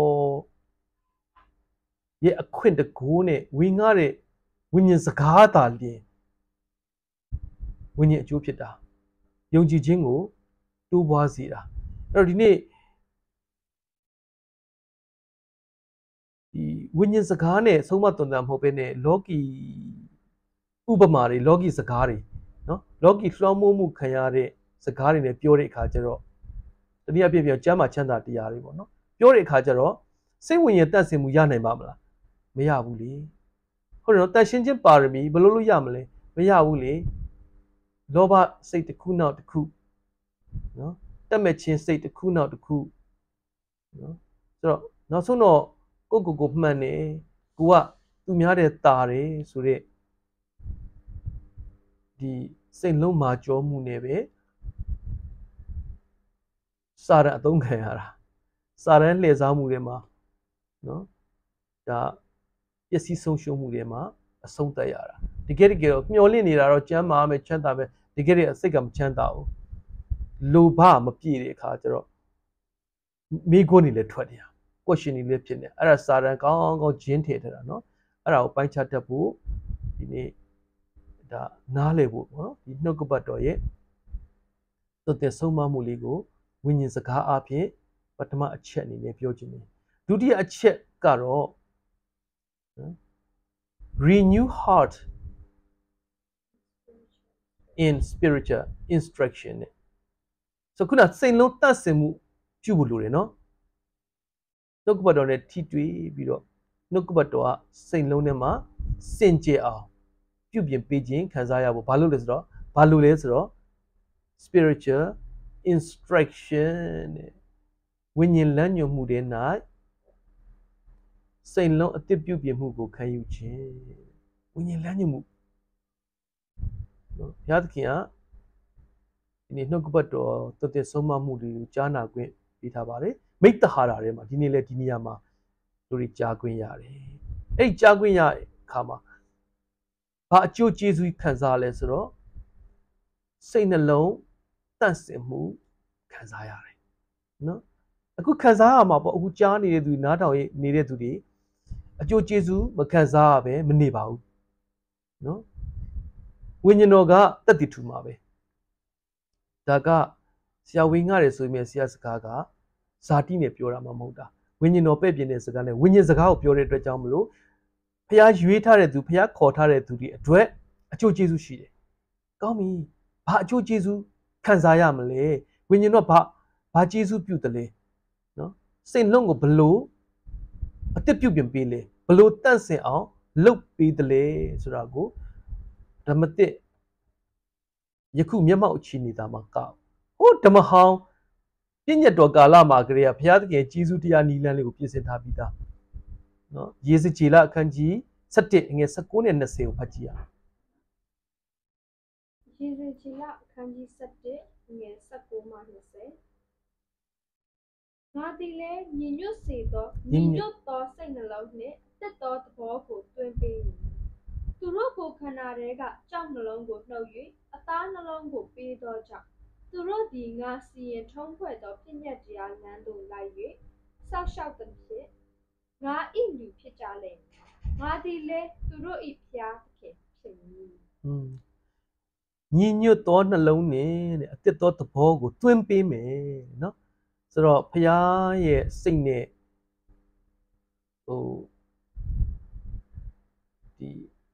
ရဲ့အခွင့်တကိုးနဲ့ဝင်ငှတဲ့ဝိညာဉ်စကားသာလျင်ဝိညာဉ်အကျိုးဖြစ်တာယုံကြည်ခြင်းကိုတိုးပွားစေတာအဲ့တော့ဒီနေ့ဒီဝိညာဉ်စကားနဲ့ဆုံးမသွန်သင်မဟုတ်ဘဲနဲ့လောကီဥပမာတွေလောကီစကားတွေနော်လောကီလွှမ်းမိုးမှုခံရတဲ့စကားတွေနဲ့ပြောတဲ့အခါကျတော့တနည်းအားဖြင့်ပြောကျမ်းမာချမ်းသာတရားတွေပေါ့နော်ပြောတဲ့အခါကျတော့စိတ်ဝိညာဉ်တတ်ဆင်မှုရနိုင်ပါမလားမရဘူးလေဟုတ်တယ်နော်တန်ရှင်းခြင်းပါရမီဘယ်လိုလုပ်ရမလဲမရဘူးလေလောဘစိတ်တစ်ခုနောက်တစ်ခုနော်တက်မဲ့ခြင်းစိတ်တစ်ခုနောက်တစ်ခုနော်ဆိုတော့နောက်ဆုံးတော့ကိုမှန်တယ်ကိုကသူများတဲ့တာတယ်ဆိုတဲ့ဒီစိတ်လုံးမာကြောမှုနဲ့ပဲစာရန်အသုံးခံရတာစာရန်လှည့်စားမှုတွေမှာနော်ဒါပျက်စီးဆုံးရှုံးမှုတွေမှာအဆုံးသတ်ရတာတကယ်တော့မျောလင့်နေတာတော့ကျမ်းမာမယ်ချမ်းသာမယ်တကယ်အစိတ်ကမချမ်းသာဘူးလိုဘမပြည့်တဲ့အခါကျတော့မိခွန်းတွေလည်းထွက်နေတာquestion တွေလည်းဖြစ်နေအဲ့ဒါစာရန်ကောင်းဂျင်းထည့်ထားတာနော်အဲ့ဒါကိုပိုင်းခြားတတ်ဖို့ဒီနေ့ဒါနားလည်ဖို့နော်ဒီနှုတ်ကပတ်တော်ရဲ့သွန်သင်ဆုံးမမှုလေးကိုဝိညာဉ်စကားအဖြစ်ပထမအချက်အနေနဲ့ပြောခြင်းတယ်ဒုတိယအချက်ကတော့ renew heart in spiritual instruction နဲ့ဆိုခုနစိတ်လုံးတတ်ဆင်မှုပြုဖို့လိုတယ်နော်နှုတ်ကပတ်တော်နဲ့ထိတွေ့ပြီးတော့နှုတ်ကပတ်တော်ကစိတ်လုံးထဲမှာစင်ကြယ်အောင်ပြုပြင်ပေးခြင်းခံစားရဖို့ဘာလို့လဲဆိုတော့ spiritual instruction နဲ့ဝိညာဉ်လမ်းညွှန်မှုတွေ၌စိတ်လုံးအသစ်ပြုပြင်မှုကိုခံယူခြင်းဝိညာဉ်လမ်းညွှန်မှုနော်ဘုရားသခင်ကဒီနေ့နှုတ်ကပတ်တော်သွန်သင်ဆုံးမမှုတွေကိုကြားနာခွင့်ပေးထားပါတယ်မိတ္တဟာရထဲမှာဒီနေ့လဲဒီနေရာမှာလူတွေကြားခွင့်ရတယ်အဲ့ကြားခွင့်ရအခါမှာဘာအကျိုးကျေးဇူးခံစားလဲဆိုတော့စိတ်နှလုံးတန့်စင်မှုခံစားရတယ်နော်အခုခံစားရမှာပေါ့အခုကြားနေတဲ့သူနားထောင်နေတဲ့သူတွေအကျိုးကျေးဇူးမခံစားရပဲမနေပါဘူးနော်ဝိညာဉ်တော်ကတက်တည်ထူမှာပဲဒါကဆရာဝင်ငှတယ်ဆိုရင်ဆရာစကားကဇာတိနဲ့ပြောတာမှမဟုတ်တာဝိညာဉ်တော်ပဲ့ပြင်တဲ့စကားနဲ့ဝိညာဉ်စကားကိုပြောတဲ့အတွက်ကြောင့်မလို့ဖះရွေးထားတဲ့သူဖះခေါ်ထားတဲ့သူတွေအတွက်အကျိုးကျေးဇူးရှိတယ်ကောင်းပြီဘာအကျိုးကျေးဇူးခံစားရမလဲဝိညာဉ်တော်ဘာကျေးဇူးပြုတယ်လဲနော်စိတ်လုံးကိုဘလို့အသက်ပြုပြင်ပေးလဲဘလို့တန့်စင်အောင်လုပ်ပေးတယ်လဲဆိုတာကိုဓမ္မသစ်ယခုမျက်မှောက်အခြေအနေသားမှာကောက်ဟိုဓမ္မဟောင်းပြည့်ညတ်တော်ကာလမှာကလေးကဘုရားသခင်ဂျေဇုတရားနီလန်းလေးကိုပြင်ဆင်ထားပြီးသားနော်ယေဇကျေလအခန်းကြီး7ငွေ19နဲ့20ကိုဖတ်ကြည့်ရအောင်ယေဇကျေလအခန်းကြီး7ငွေ19မှ20ငါသည်လည်းညီညွတ်စေသောညီညွတ်သောစိတ်နှလုံးနှင့်တက်သောသဘောကိုတွင်ပေးမည်သူတို့ကိုခန္ဓာထဲကကြောက်နှလုံးကိုနှုတ်၍အသားနှလုံးကိုပေးသောကြောင့်သူတို့သည်ငါစီရင်ထုံးဖွဲ့သောပြည့်ညတ်တရားလမ်းသို့လိုက်၍ဆောက်ရှောက်သည်ဖြင့်ငါ၏လူဖြစ်ကြလိမ့်မည်ငါသည်လည်းသူတို့၏ဖျားသခင်ဖြစ်မည်ညီညွတ်သောနှလုံးနဲ့အသက်သောသဘောကိုတွင်ပေးမယ်နော်ဆိုတော့ဖျားရဲ့စိတ်နဲ့ဒီ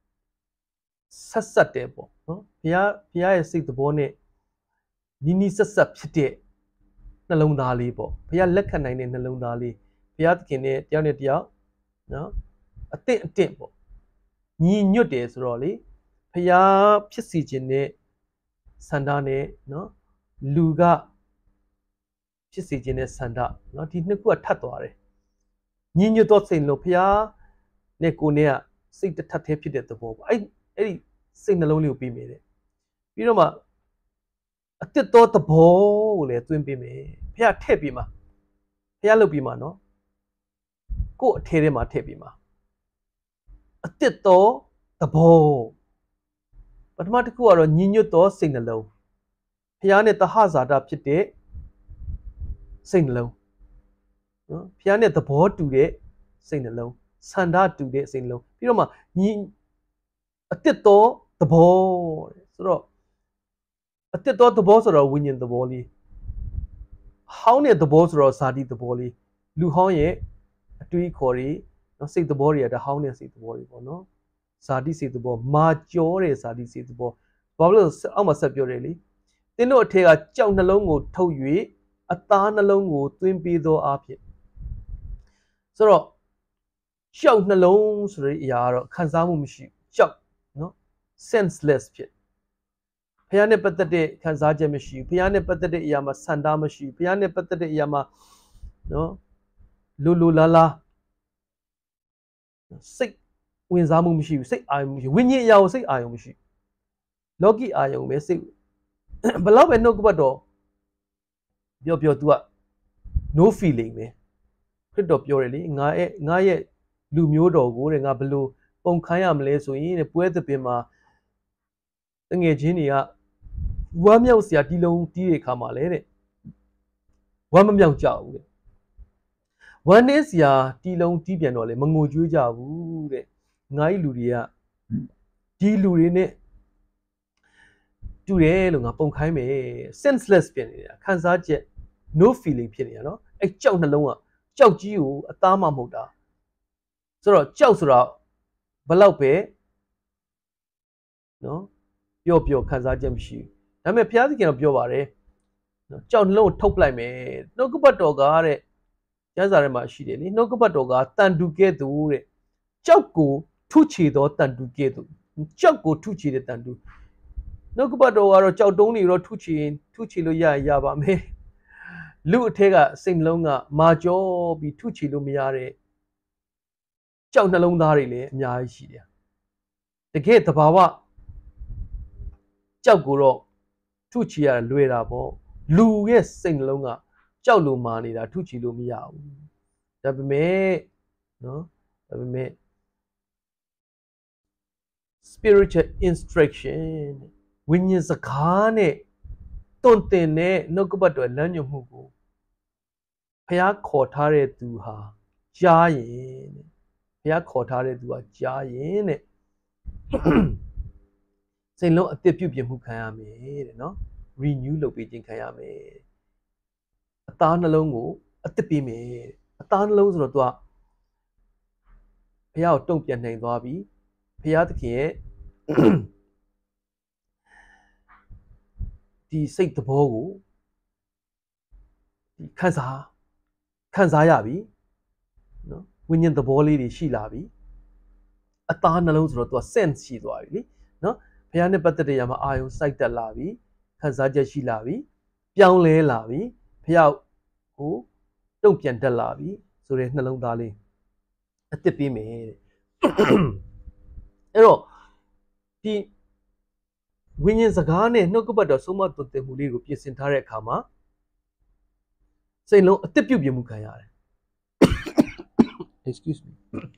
ဆက်တယ်ပေါ့နော်ဘုရားရဲ့စိတ်သဘောနဲ့နီးဆက်ဖြစ်တဲ့နှလုံးသားလေးပေါ့ဘုရားလက်ခံနိုင်တဲ့နှလုံးသားလေးဘုရားသခင်နဲ့တယောက်နဲ့တယောက်နော်အသင့်ပေါ့ညီညွတ်တယ်ဆိုတော့လေဘုရားဖြစ်စီခြင်းနဲ့ဆန္ဒနဲ့နော်လူကဖြစ်စီခြင်းနဲ့ဆန္ဒနော်ဒီနှစ်ခုကထပ်သွားတယ်ညီညွတ်သောစိတ်လုံးဘုရားနဲ့ကိုယ်နဲ့ကစိတ်တစ်ထပ်သေးဖြစ်တဲ့သဘောပေါ့အဲ့ဒီစိတ်နှလုံးလေးကိုပြီးမိတယ်ပြီးတော့မှအတစ်သောသဘောကိုလည်းသွင်းပေးမယ်ဘုရားထည့်ပြီးမှာဘုရားလုပ်ပြီးမှာနော်ကိုယ်အထဲထဲမှာထည့်ပြီးမှာအတစ်သောသဘောပထမတစ်ခုကတော့ညီညွတ်သောစိတ်နှလုံးဘုရားနဲ့တဟဇာတဖြစ်တဲ့စိတ်နှလုံးနော်ဘုရားနဲ့သဘောတူတဲ့စိတ်နှလုံးဆန္ဒတူတဲ့စိတ်နှလုံးပြီးတော့မှညီအတစ်သောသဘောဆိုတော့အတစ်သောသဘောဆိုတော့ဝိညာဉ်သဘောလေးဟောင်းတဲ့သဘောဆိုတော့ဇာတိသဘောလေးလူဟောင်းရဲ့အတွေးခေါ်တွေနော်စိတ်သဘောတွေကတဟောင်းတဲ့စိတ်သဘောတွေပေါ့နော်ဇာတိစိတ်သဘောမာကျော်တဲ့ဇာတိစိတ်သဘောဘာလို့အောက်မှာဆက်ပြောတယ်လေသင်တို့အထက်ကကြောက်နှလုံးကိုထုတ်၍အသားနှလုံးကိုသွင်းပေးသောအဖြစ်ဆိုတော့ကြောက်နှလုံးဆိုတဲ့အရာကတော့ခံစားမှုမရှိကြောက်နော် senseless ဖြစ်ဘုရားနဲ့ပတ်သက်တဲ့ခံစားချက်မရှိဘူးဘုရားနဲ့ပတ်သက်တဲ့အရာမှာဆန္ဒမရှိဘူးဘုရားနဲ့ပတ်သက်တဲ့အရာမှာနော်လူလာစိတ်ဝင်စားမှုမရှိဘူးစိတ်အာရုံမရှိဝိညာဉ်အရာကိုစိတ်အာရုံမရှိလောကီအာရုံပဲစိတ်ဘလောက်ပဲနှုတ်ကပတ်တော်ပြော तू က no feeling ပဲခရစ်တော်ပြောတယ်လေငါရဲ့လူမျိုးတော်ကိုတဲ့ငါဘယ်လိုပုံခိုင်းရမလဲဆိုရင်တဲ့ပွဲသဘင်မှာတငယ်ချင်းတွေကဝမ်းမြောက်စရာတီးလုံးတီးတဲ့ခါမှာလဲတဲ့ဝမ်းမမြောက်ကြဘူးတဲ့ဝမ်းနေစရာတီးလုံးတီးပြန်တော့လေမငိုကြွေးကြဘူးတဲ့ငါ့လူတွေကဒီလူတွေနဲ့တူတယ်လို့ငါပုံခိုင်းမယ် senseless ဖြစ်နေတာခံစားချက် no feeling ဖြစ်နေတာနော်အဲ့ကြောက်နှလုံးကကြောက်ကြီးကိုအသားမှမဟုတ်တာဆိုတော့ကြောက်ဆိုတာဘလောက်ပဲနော်ပျော့ခံစားချက်မရှိဘူးဒါပေမဲ့ဘုရားသခင်ကပြောပါတယ်နော်ကြောက်နှလုံးကိုထုတ်ပလိုက်မယ်နှုတ်ကပတ်တော်ကတဲ့ကျမ်းစာထဲမှာရှိတယ်လေနှုတ်ကပတ်တော်ကတန်တူကဲ့သို့တဲ့ကြောက်ကိုထုချေသောတန်တူကဲ့သို့ကြောက်ကိုထုချေတဲ့တန်တူနှုတ်ကပတ်တော်ကတော့ကြောက်တုံးတွေတော့ထုချေလို့ရပါမယ်လူအထက်ကစိတ်နှလုံးကမာကျော်ပြီးထုချေလို့မရတဲ့ကြောက်နှလုံးသားတွေလည်းအများကြီးရှိတယ်တကယ်သဘာဝကြောက်ကိုတော့ထုချေရလွယ်တာပေါ့လူရဲ့စိတ်နှလုံးကကြောက်လို့မာနေတာထုချေလို့မရဘူးဒါပေမဲ့ spiritual instruction ဝိညာဉ်စကားနဲ့တွန့်တင်တဲ့နှုတ်ကပတ်တော်လမ်းညွှန်မှုကိုဖျားခေါ်ထားတဲ့သူဟာကြားရင်ဖျားခေါ်ထားတဲ့သူဟာကြားရင်တဲ့စိတ်လုံးအသက်ပြုပြင်မှုခံရမယ်တဲ့နော် renew လုပ်ပေးခြင်းခံရမယ်အသားနှလုံးကိုအသက်ပေးမယ်အသားနှလုံးဆိုတော့သူကဖျားကိုတုံ့ပြန်နိုင်သွားပြီဖျားသခင်ရဲ့ဒီစိတ်သဘောကိုဒီခံစားရပြီနော်ဝိညာဉ်သဘောလေးတွေရှိလာပြီအသားနှလုံးဆိုတော့သူက sense ရှိသွားပြီလीနော်ဘုရားနဲ့ပတ်သက်တဲ့နေရာမှာအာယုံစိုက်တက်လာပြီခံစားချက်ရှိလာပြီပြောင်းလဲလာပြီဘုရားကိုတုံ့ပြန်တက်လာပြီဆိုတဲ့နှလုံးသားလေးအသစ်ပေးမယ်တဲ့အဲ့တော့ဒီဝိညာဉ်စကားနဲ့နှုတ်ကပတ်တော်ဆုံးမသွန်သင်မှုလေးကိုပြင်ဆင်ထားတဲ့အခါမှာစိတ်လုံးအသစ်ပြုပြင်မှုခံရတယ် excuse me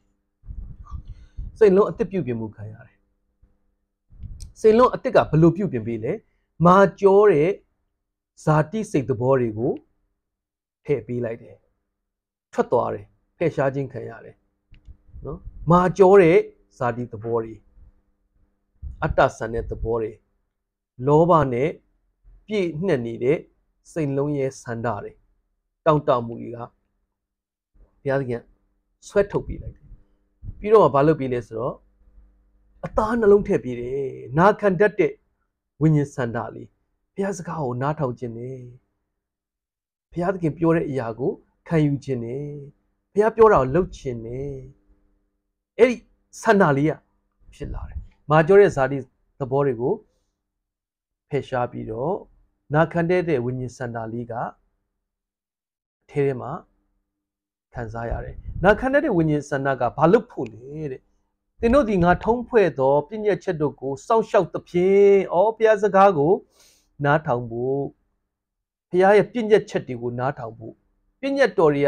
စိတ်လုံးအသစ်ပြုပြင်မှုခံရတယ်စိတ်လုံးအသစ်ကဘယ်လိုပြုပြင်ပေးလဲမာကြောတဲ့ဇာတိစိတ်သဘောတွေကိုထည့်ပေးလိုက်တယ်ထွက်သွားတယ်ဖယ်ရှားခြင်းခံရတယ်နော်မာကြောတဲ့ဇာတိသဘောတွေအတ္တဆန်တဲ့သဘောတွေလောဘနဲ့ပြည့်နှက်နေတဲ့စိတ်လုံးရဲ့ဆန္ဒတွေတောင့်တမှုတွေကဘုရားသခင်ဆွဲထုတ်ပေးလိုက်တယ်ပြီးတော့ဘာလုပ်ပေးလဲဆိုတော့အသားနှလုံးထည့်ပေးတယ်နာခံတတ်တဲ့ဝိညာဉ်ဆန္ဒလေးဘုရားစကားကိုနားထောင်ခြင်းနဲ့ဘုရားသခင်ပြောတဲ့အရာကိုခံယူခြင်းနဲ့ဘုရားပြောတာကိုလုပ်ခြင်းနဲ့အဲ့ဒီဆန္ဒလေးကဖြစ်လာတယ်မာကြောတဲ့ဇာတိသဘောတွေကိုဖယ်ရှားပြီးတော့နာခံတဲ့ဝိညာဉ်ဆန္ဒလေးကအထဲထဲမှာခံစားရတယ်နာခံတဲ့ဝိညာဉ်ဆန္ဒကဘာလို့ဖို့လဲတဲ့သင်တို့ဒီငါထုံးဖွဲ့သောပြည့်ညက်ချက်တို့ကိုစောင့်ရှောက်သဖြင့်ဩဘုရားစကားကိုနားထောင်ဖို့ဘုရားရဲ့ပြည့်ညက်ချက်တွေကိုနားထောင်ဖို့ပြည့်ညက်တော်တွေက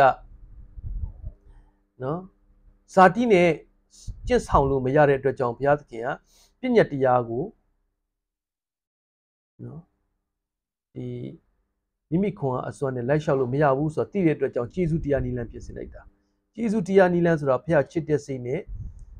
နော်ဇာတိနဲ့ကျင့်ဆောင်လို့မရတဲ့အတွက်ကြောင့်ဘုရားသခင်ကပြည့်ညက်တရားကိုနော်ဒီမိမိခွန်အားအစွမ်းနဲ့လိုက်လျှောက်လို့မရဘူးဆိုတော့သိတဲ့အတွက်ကြောင့်ကျေးဇူးတရားနိလန်းပြင်ဆင်လိုက်တာကျေးဇူးတရားနိလန်းဆိုတော့ဘုရားချစ်တဲ့စိတ်နဲ့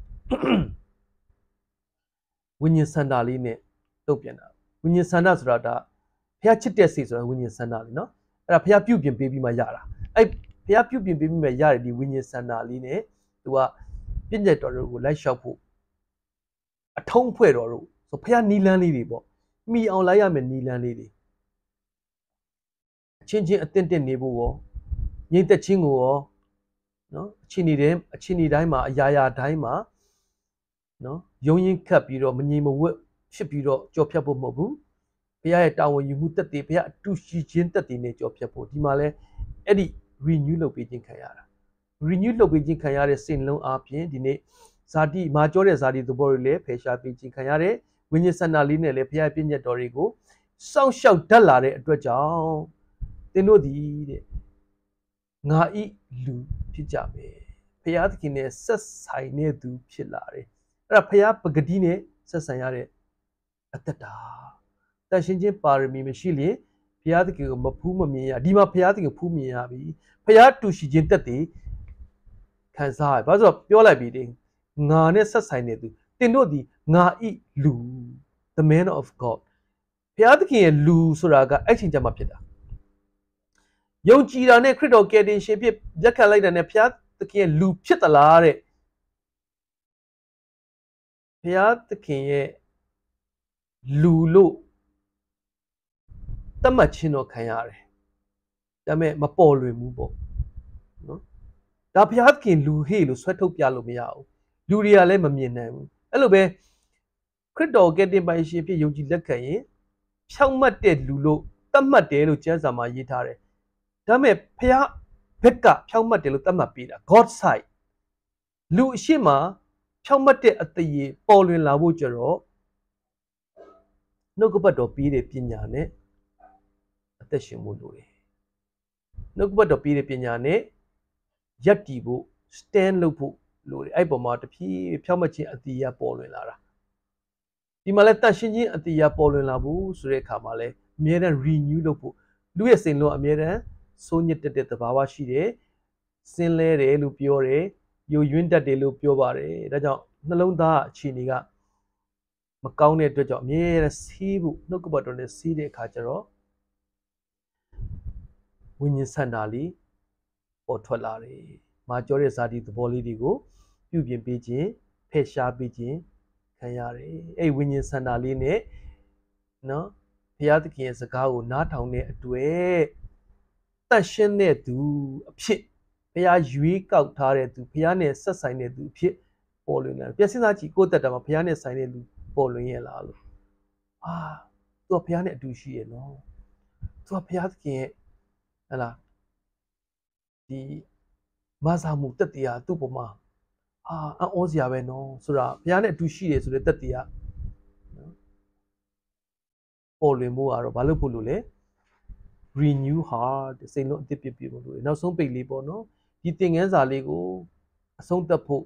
ဝိညာဉ်ဆန္ဒလေးနဲ့တုတ်ပြန်တာဝိညာဉ်ဆန္ဒဆိုတာဒါဘုရားချစ်တဲ့စိတ်ဆိုတာဝိညာဉ်ဆန္ဒလေးနော်အဲ့ဒါဘုရားပြုပြင်ပေးပြီးမှရတာအဲ့ဘုရားပြုပြင်ပေးပြီးမှရတဲ့ဒီဝိညာဉ်ဆန္ဒလေးနဲ့သူကပြည့်ညတ်တော်တို့ကိုလိုက်လျှောက်ဖို့အထုံးဖွဲ့တော်တို့ဆိုဘုရားနိလန်းလေးတွေပေါ့မိအောင်လိုက်ရမယ်နိလန်းလေးတွေချင်းချင်းအသင့်တင့်နေဖို့ရောငြိမ်သက်ခြင်းကိုရောနော်အချင်းဒီတိုင်းမှာအရာရာတိုင်းမှာနော်ယုံရင်ခတ်ပြီးတော့မငြိမ်မဝတ်ဖြစ်ပြီးတော့ကြော်ဖြတ်ဖို့မဟုတ်ဘူးဘုရားရဲ့တာဝန်ယူမှုတက်တည်ဘုရားအတူရှိခြင်းတက်တည်နဲ့ကြော်ဖြတ်ဖို့ဒီမှာလဲအဲ့ဒီ renew လုပ်ပေးခြင်းခံရတာ renew လုပ်ပေးခြင်းခံရတဲ့စိတ်လုံးအားဖြင့်ဒီနေ့ဇာတိမာကြောတဲ့ဇာတိသဘောတွေလည်းဖယ်ရှားပေးခြင်းခံရတဲ့ဝိညာဉ်ဆန္ဒလေးနဲ့လည်းဘုရားပြည့်ညတ်တော်တွေကိုစောင့်ရှောက်တတ်လာတဲ့အတွက်ကြောင့်သင်တို့ဒီတဲ့ငါဤလူဖြစ်ကြမယ်ဘုရားသခင်နဲ့ဆက်ဆိုင်တဲ့သူဖြစ်လာတယ်အဲ့ဒါဘုရားပဂတိနဲ့ဆက်ဆံရတဲ့အတ္တတာတန်ရှင်းခြင်းပါရမီမရှိလျင်ဘုရားသခင်ကိုမဖူးမမြင်ရဒီမှာဘုရားသခင်ဖူးမြင်ရပြီဘုရားတူရှိခြင်းတက်တည်ခံစားရဘာလို့ဆိုတော့ပြောလိုက်ပြီတဲ့ငါနဲ့ဆက်ဆိုင်တဲ့သူတင်တို့ဒီငါဤလူ the man of God ဘုရားသခင်ရဲ့လူဆိုတာကအဲ့ချိန်ကျမှဖြစ်တာယုံကြည်တာနဲ့ခရစ်တော်ကယ်တင်ရှင်ဖြစ်လက်ခံလိုက်တာနဲ့ဘုရားသခင်ရဲ့လူဖြစ်သလားတဲ့ဘုရားသခင်ရဲ့လူလို့သတ်မှတ်ခြင်းတော့ခံရတယ်ဒါပေမဲ့မပေါ်လွင်ဘူးပေါ့နော်ဒါဘုရားသခင်လူဟေ့လို့ဆွဲထုတ်ပြလို့မရဘူးလူတွေကလည်းမမြင်နိုင်ဘူးအဲ့လိုပဲခရစ်တော်ကယ်တင်ပိုင်ရှင်ဖြစ်ယုံကြည်လက်ခံရင်ဖြောင့်မတ်တဲ့လူလို့သတ်မှတ်တယ်လို့ကျမ်းစာမှာရေးထားတယ်ဒါပေမဲ့ဘုရားဘက်ကဖြောင့်မတ်တယ်လို့သတ်မှတ်ပေးတာ God side လူအရှိမဖြောင့်မတ်တဲ့အတရေပေါ်လွင်လာဖို့ကြတော့နှုတ်ကပတ်တော်ပေးတဲ့ပညာနဲ့အသက်ရှင်ဖို့လိုတယ်နှုတ်ကပတ်တော်ပေးတဲ့ပညာနဲ့ယက်တီဖို့ stand လုပ်ဖို့လိုတယ်အဲ့ပေါ်မှာတဖြည်းဖြောင့်မတ်ခြင်းအတရေပေါ်လွင်လာတာဒီမှာလဲတန်ရှင်းခြင်းအတရေပေါ်လွင်လာဖို့ဆိုတဲ့အခါမှာလဲအမြဲတမ်း renew လုပ်ဖို့လူရဲ့စိတ်လုံးအမြဲတမ်းစိုးညစ်တဲ့သဘာဝရှိတယ်စင်းလဲတယ်လို့ပြောတယ်ယိုယွင်းတတ်တယ်လို့ပြောပါတယ်ဒါကြောင့်နှလုံးသားအခြေအနေကမကောင်းတဲ့အတွက်ကြောင့်အမြဲတမ်းစီးဖို့နှုတ်ကပတ်တော်နဲ့စီးတဲ့အခါကျတော့ဝိညာဉ်ဆန္ဒလေးပေါ်ထွက်လာတယ်မာကြောတဲ့ဇာတိသဘောလေးတွေကိုပြုပြင်ပေးခြင်းဖယ်ရှားပေးခြင်းခံရတယ်အဲ့ဝိညာဉ်ဆန္ဒလေးနဲ့နော်ဘုရားသခင်ရဲ့စကားကိုနားထောင်တဲ့အတွေ့တတ်ရှင်းတဲ့သူအဖြစ်ဘုရားရွေးကောက်ထားတဲ့သူဘုရားနဲ့ဆက်ဆိုင်တဲ့သူအဖြစ်ပေါ်လွင်လာပြန်စဉ်းစားကြည့်ကိုယ့်တက်တာမှာဘုရားနဲ့ဆိုင်တဲ့လူပေါ်လွင်ရဲ့လားလို့သူကဘုရားနဲ့အတူရှိရဲ့နော်သူကဘုရားသခင်ရဲ့ဟဲ့လားဒီမဆာမှုတက်တရားသူ့ပေါ်မှာအောစရာပဲနော်ဆိုတာဘုရားနဲ့အတူရှိတယ်ဆိုတဲ့တက်တရားနော်ပေါ်လွင်မှုကတော့ဘာလို့ဖို့လို့လဲ renew heart စိတ်လုံးအသစ်ဖြစ်ပြီးဖို့လို့နောက်ဆုံးပိတ်လေးပေါ့နော်ဒီသင်ခန်းစာလေးကိုအဆုံးသတ်ဖို့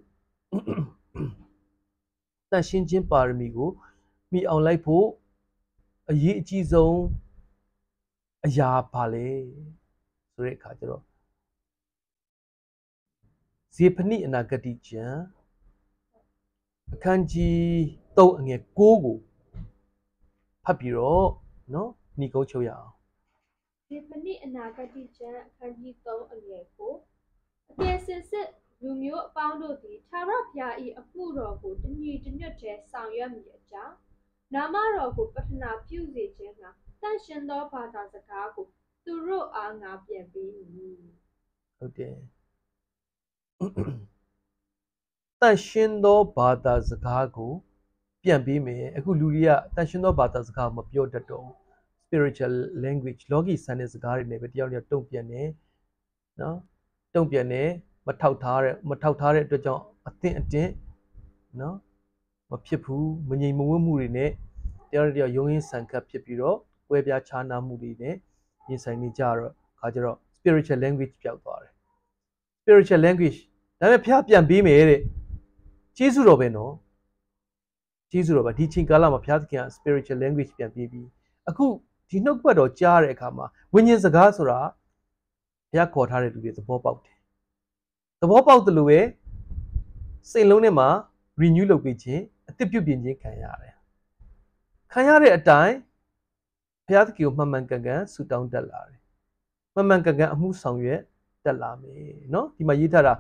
တန်ရှင်းခြင်းပါရမီကိုမိအောင်လိုက်ဖို့အရေးအကြီးဆုံးအရာပါလေဆိုတဲ့အခါကျတော့ဇေဖနိအနာဂတိကျမ်းအခန်းကြီး3အငယ်9ကိုဖတ်ပြီးတော့နော်ညီကုန်းချုပ်ရအောင်ဇေဖနိအနာဂတိကျမ်းအခန်းကြီး3အငယ်9အကယ်စင်စစ်လူမျိုးအပေါင်းတို့သည်ထာဝရဘုရား၏အမှုတော်ကိုတညီတညွတ်တည်းဆောင်ရွက်မည်အကြောင်းနာမတော်ကိုပတ္ထနာပြုစေခြင်းကတန်ရှင်သောဘာသာစကားကိုသူတို့အားငါပြန်ပေးမည်ဟုတ်တယ်တန်ရှင်သောဘာသာစကားကိုပြန်ပေးမယ်အခုလူတွေကတန်ရှင်သောဘာသာစကားမပြောတတ်တော့ spiritual language လောကီဆန်တဲ့စကားတွေနဲ့ပဲတယောက်တယောက်တုံ့ပြန်နေနော်တုံ့ပြန်နေမထောက်ထားတဲ့အတွက်ကြောင့်အသင့်အတင့်နော်မဖြစ်ဘူးမငြိမ်မဝှက်မှုတွေနဲ့တယောက်တယောက်ရုံးရင်းဆန်ခတ်ဖြစ်ပြီးတော့ကွဲပြားခြားနားမှုတွေနဲ့ရင်ဆိုင်နေကြတော့ခါကျတော့ spiritual language ပြောက်သွားတယ် spiritual language ဒါပေမဲ့ဖျားပြန်ပေးမယ်တဲ့ကျေးဇူးတော်ပဲနော်ကျေးဇူးတော်ပဲဒီချိန်ကာလမှာဖျားသခင်က spiritual language ပြန်ပေးပြီးအခုဒီနှုတ်ကပတ်တော်ကြားတဲ့အခါမှာဝိညာဉ်စကားဆိုတာဘုရားခေါ်ထားတဲ့လူတွေသဘောပေါက်တယ်သဘောပေါက်တယ်လို့ပဲစိတ်လုံးထဲမှာ renew လုပ်ပေးခြင်းအသစ်ပြုပြင်ခြင်းခံရတယ်ခံရတဲ့အတိုင်းဘုရားသခင်ကိုမှန်မှန်ကန်ကန်ဆုတောင်းတတ်လာတယ်မှန်မှန်ကန်ကန်အမှုဆောင်ရွက်တက်လာမယ်เนาะဒီမှာရေးထားတာ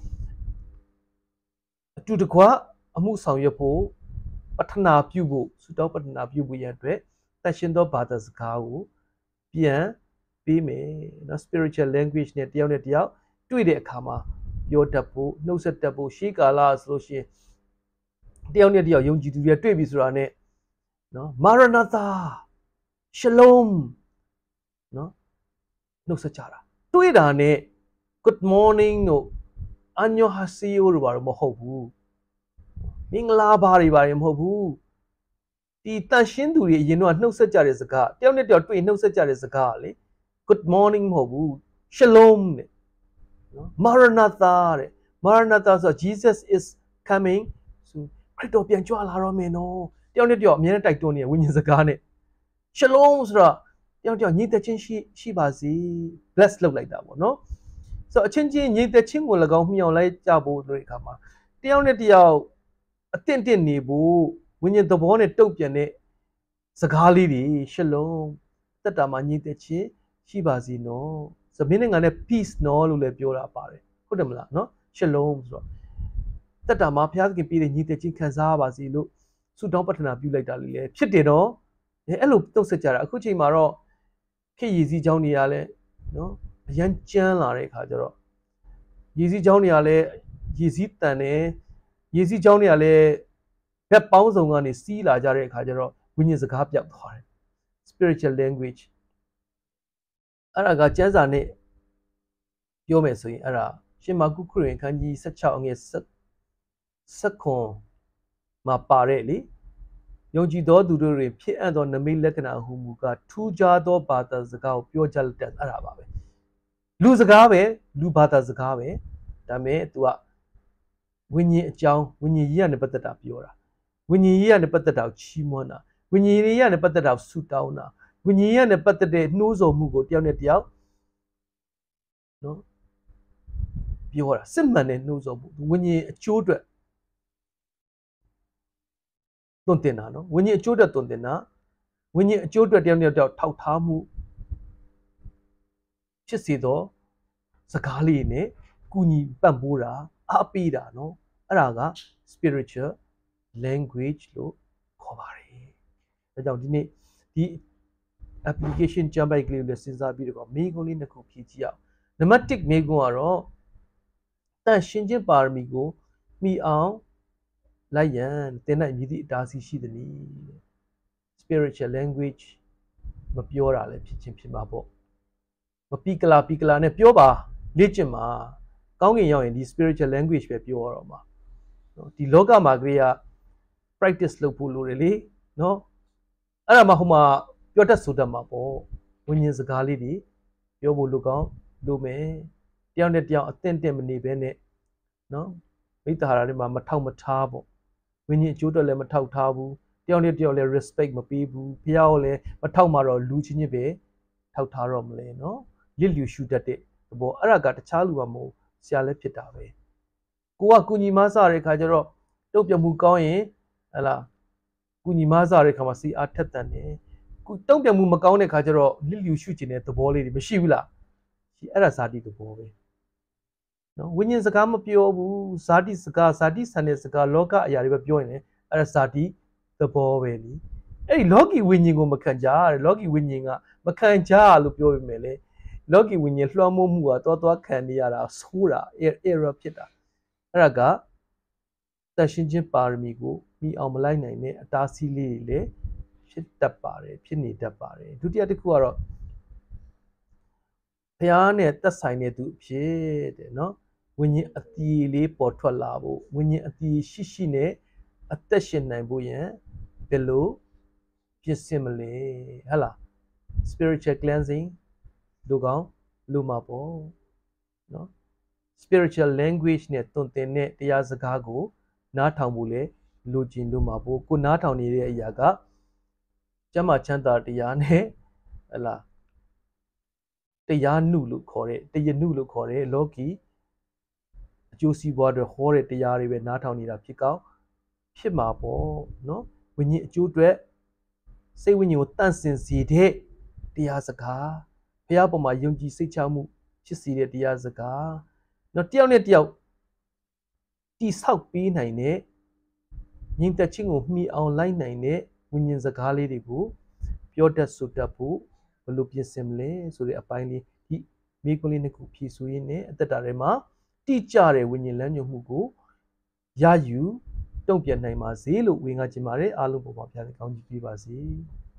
အတူတကွအမှုဆောင်ရွက်ဖို့ပထနာပြုဖို့ဆုတောင်းပထနာပြုဖို့ရတဲ့တန်ရှင်သောဘာသာစကားကိုပြန်ပေးမယ်เนาะ spiritual language နဲ့တယောက်နဲ့တယောက်တွေ့တဲ့အခါမှာပြောတတ်ဖို့နှုတ်ဆက်တတ်ဖို့ရှေးကာလဆိုလို့ရှိရင်တယောက်နဲ့တယောက်ယုံကြည်သူတွေတွေ့ပြီဆိုတာနဲ့เนาะ Maranatha Shalom เนาะနှုတ်ဆက်ကြတာတွေ့တာနဲ့ good morning တို့ Annyeonghaseyo တို့ဘာလို့မဟုတ်ဘူးမင်္ဂလာပါတွေဘာတွေမဟုတ်ဘူးဒီတန်ရှင်းသူတွေအရင်တော့နှုတ်ဆက်ကြတဲ့စကားတယောက်နဲ့တယောက်တွေ့နှုတ်ဆက်ကြတဲ့စကားလေ good morning မဟုတ်ဘူး Shalom တဲ့နော် Maranatha တဲ့ Maranatha ဆို Jesus is coming ဆိုခရစ်တော်ပြန်ကြွလာတော့မယ်နော်တယောက်နဲ့တယောက်အမြဲတမ်းတိုက်တွန်းနေဝိညာဉ်စကားနဲ့ Shalom ဆိုတော့တယောက်တယောက်ညီသက်ချင်းရှိပါစေ bless လုပ်လိုက်တာပေါ့နော်ဆိုတော့အချင်းချင်းညီသက်ချင်းကို၎င်းမျှော်လိုက်ကြဖို့လို့အခါမှာတယောက်နဲ့တယောက်အတင့်တင့်နေဖို့ဝိညာဉ်သဘောနဲ့တုတ်ပြန်တဲ့စကားလေးတွေ Shalom တက်တာမှာညီသက်ချင်းရှိပါစေနော်ဆိုမင်းနဲ့ငါနဲ့ peace နော်လို့လည်းပြောတာပါတယ်ဟုတ်တယ်မလားနော် Shalom ဆိုတော့တက်တာမှာဘုရားသခင်ပြည့်တဲ့ညီသက်ချင်းခံစားရပါစေလို့ဆုတောင်းပတ္ထနာပြုလိုက်တာလေးလည်းဖြစ်တယ်နော်အဲ့လိုတုတ်ဆက်ကြတာအခုချိန်မှာတော့ခေတ်ရည်စည်းကြောင်းတွေကလည်းနော်အရန်ကျန်းလာတဲ့အခါကျတော့ရည်စည်းကြောင်းတွေကလည်းရည်စည်းတန်တယ်ရည်စည်းကြောင်းတွေကလည်းဘက်ပေါင်းစုံကနေစီးလာကြတဲ့အခါကျတော့ဝိညာဉ်စကားပြောက်သွားတယ် spiritual language အဲ့ဒါကကျမ်းစာနဲ့ပြောမယ်ဆိုရင်အဲ့ဒါရှင်မာကုခရစ်ဝင်ခန်းကြီး16အငယ်19မှာပါတဲ့လေယုံကြည်သောသူတို့တွင်ဖြစ်အပ်သောနမိတ်လက္ခဏာဟုမူကားထူးခြားသောဘာသာစကားကိုပြောကြတဲ့အဲ့ဒါပါပဲလူစကားပဲလူဘာသာစကားပဲဒါပေမဲ့ तू ကဝိညာဉ်အကြောင်းဝိညာဉ်ကြီးကနေပတ်သက်တာပြောတာဝိညာဉ်ကြီးကနေပတ်သက်တာချီးမွမ်းတာဝိညာဉ်ကြီးကနေပတ်သက်တာဆုတောင်းတာဝိညာဉ်ကြီးကနေပတ်သက်တဲ့နှိုးဆော်မှုကိုတယောက်နဲ့တယောက်နော်ပြောတာစစ်မှန်တဲ့နှိုးဆော်မှုဝိညာဉ်အကျိုးအတွက်တွင်တင်တာနော်ဝိညာဉ်အကျိုးအတွက်တွင်တင်တာဝိညာဉ်အကျိုးအတွက်တယောက်နဲ့တယောက်ထောက်ထားမှုဖြစ်စေသောစကားလေးနဲ့ကုညီပံ့ပိုးတာအားပေးတာနော်အဲ့ဒါက spiritual language လို့ခေါ်ပါတယ်ဒါကြောင့်ဒီနေ့ဒီ application ကျမ်းပိုက်ကလေးကိုလည်းစဉ်းစားပြီးတော့မိကုံးလေးတစ်ခုဖြည့်ကြည့်အောင်နံပါတ်1မိကုံးကတော့တန်ရှင်းခြင်းပါရမီကိုမိအောင်လိုက်ရန်သင်၌မြည်သည့်အတားဆီးရှိသည် spiritual language မပြောတာလည်းဖြစ်ချင်းဖြစ်မှာပေါ့မပီကလာနဲ့ပြောပါလေ့ကျင့်မှာကောင်းကင်ရောက်ရင်ဒီ spiritual language ပဲပြောရတော့မှာနော်ဒီလောကမှာကလေးက practice လုပ်ဖို့လိုတယ်လေနော်အဲ့ဒါမှဟိုမှာပြောတတ်ဆိုတတ်မှာပေါ့ဝိညာဉ်စကားလေးတွေပြောဖို့လိုကောင်းလိုမယ်တယောက်နဲ့တယောက်အသင့်တင့်မနေဘဲနဲ့နော်မိတ္တဟာရတွေမှာမထောက်မထားပေါ့ဝိညာဉ်အကျိုးတော်လည်းမထောက်ထားဘူးတယောက်နဲ့တယောက်လည်း respect မပေးဘူးဖះကိုလည်းမထောက်မှတော့လူချင်းချင်းပဲထောက်ထားတော့မလဲနော်လစ်လျူရှုတတ်တဲ့ဘောအဲ့ဒါကတခြားလူကမဟုတ်ဆရာလည်းဖြစ်တာပဲကိုကကုညီမဆတဲ့ခါကျတော့တုတ်ပြမှုကောင်းရင်ဟလာကုညီမဆတဲ့ခါမှာစီအားထက်တန်တယ်တုံ့ပြန်မှုမကောင်းတဲ့ခါကျတော့လစ်လျူရှုကျင်တဲ့သဘောလေးတွေမရှိဘူးလားရှိအဲ့ဒါဇာတိသဘောပဲနော်ဝိညာဉ်စကားမပြောဘူးဇာတိစကားဇာတိဆန်တဲ့စကားလောကအရာတွေပဲပြောရင်လည်းအဲ့ဒါဇာတိသဘောပဲလीအဲ့ဒီလောကီဝိညာဉ်ကိုမခံကြရလောကီဝိညာဉ်ကမခံကြလို့ပြောပေမဲ့လေလောကီဝိညာဉ်လွှမ်းမိုးမှုကသွားခံနေရတာဆိုးတာ error ဖြစ်တာအဲ့ဒါကတန်ရှင်းခြင်းပါရမီကိုမိအောင်မလိုက်နိုင်တဲ့အတားအဆီးလေးတွေလည်းဖြစ်တတ်ပါတယ်ဖြစ်နေတတ်ပါတယ်ဒုတိယတစ်ခုကတော့ဘုရားနဲ့သက်ဆိုင်တဲ့သူအဖြစ်တဲ့နော်ဝိညာဉ်အတီးလေးပေါ်ထွက်လာဖို့ဝိညာဉ်အတီးရှိနဲ့အသက်ရှင်နိုင်ဖို့ရန်ဘယ်လိုဖြစ်စင်မလဲဟဟလား spiritual cleansing လိုကောင်းလိုမှာပေါ့နော် spiritual language နဲ့တွင်တင်တဲ့တရားစကားကိုနားထောင်ဖို့လေလိုချင်လို့မှာပေါ့ကိုနားထောင်နေတဲ့အရာကကျမ်းမာချမ်းသာတရားနဲ့ဟလာတရားနုလို့ခေါ်တဲ့တရားနုလို့ခေါ်တဲ့လောကီအကျိုးစီးပွားတွေဟောတဲ့တရားတွေပဲနားထောင်နေတာဖြစ်ကောင်းဖြစ်မှာပေါ့နော်ဝိညာဉ်အကျိုးအတွက်စိတ်ဝိညာဉ်ကိုတန့်စင်စေတဲ့တရားစကားဘုရားပေါ်မှာယုံကြည်စိတ်ချမှုဖြစ်စေတဲ့တရားစကားနော်တယောက်နဲ့တယောက်တိဆောက်ပေးနိုင်တဲ့ညီသက်ချင်းကိုမှီအောင်လိုက်နိုင်တဲ့ဝိညာဉ်စကားလေးတွေကိုပြောတတ်ဆိုတတ်ဖို့ဘယ်လိုပြင်ဆင်မလဲဆိုတဲ့အပိုင်းလေးဒီမိကွန်းလေးနှစ်ခုဖြည့်ဆိုရင်းနဲ့အသက်တာထဲမှာတိကျတဲ့ဝိညာဉ်လမ်းညွှန်မှုကိုရယူတုံ့ပြန်နိုင်ပါစေလို့ဝေငှခြင်းပါတယ်အားလုံးပေါ်မှာဘုရားကောင်းချီးပေးပါစေ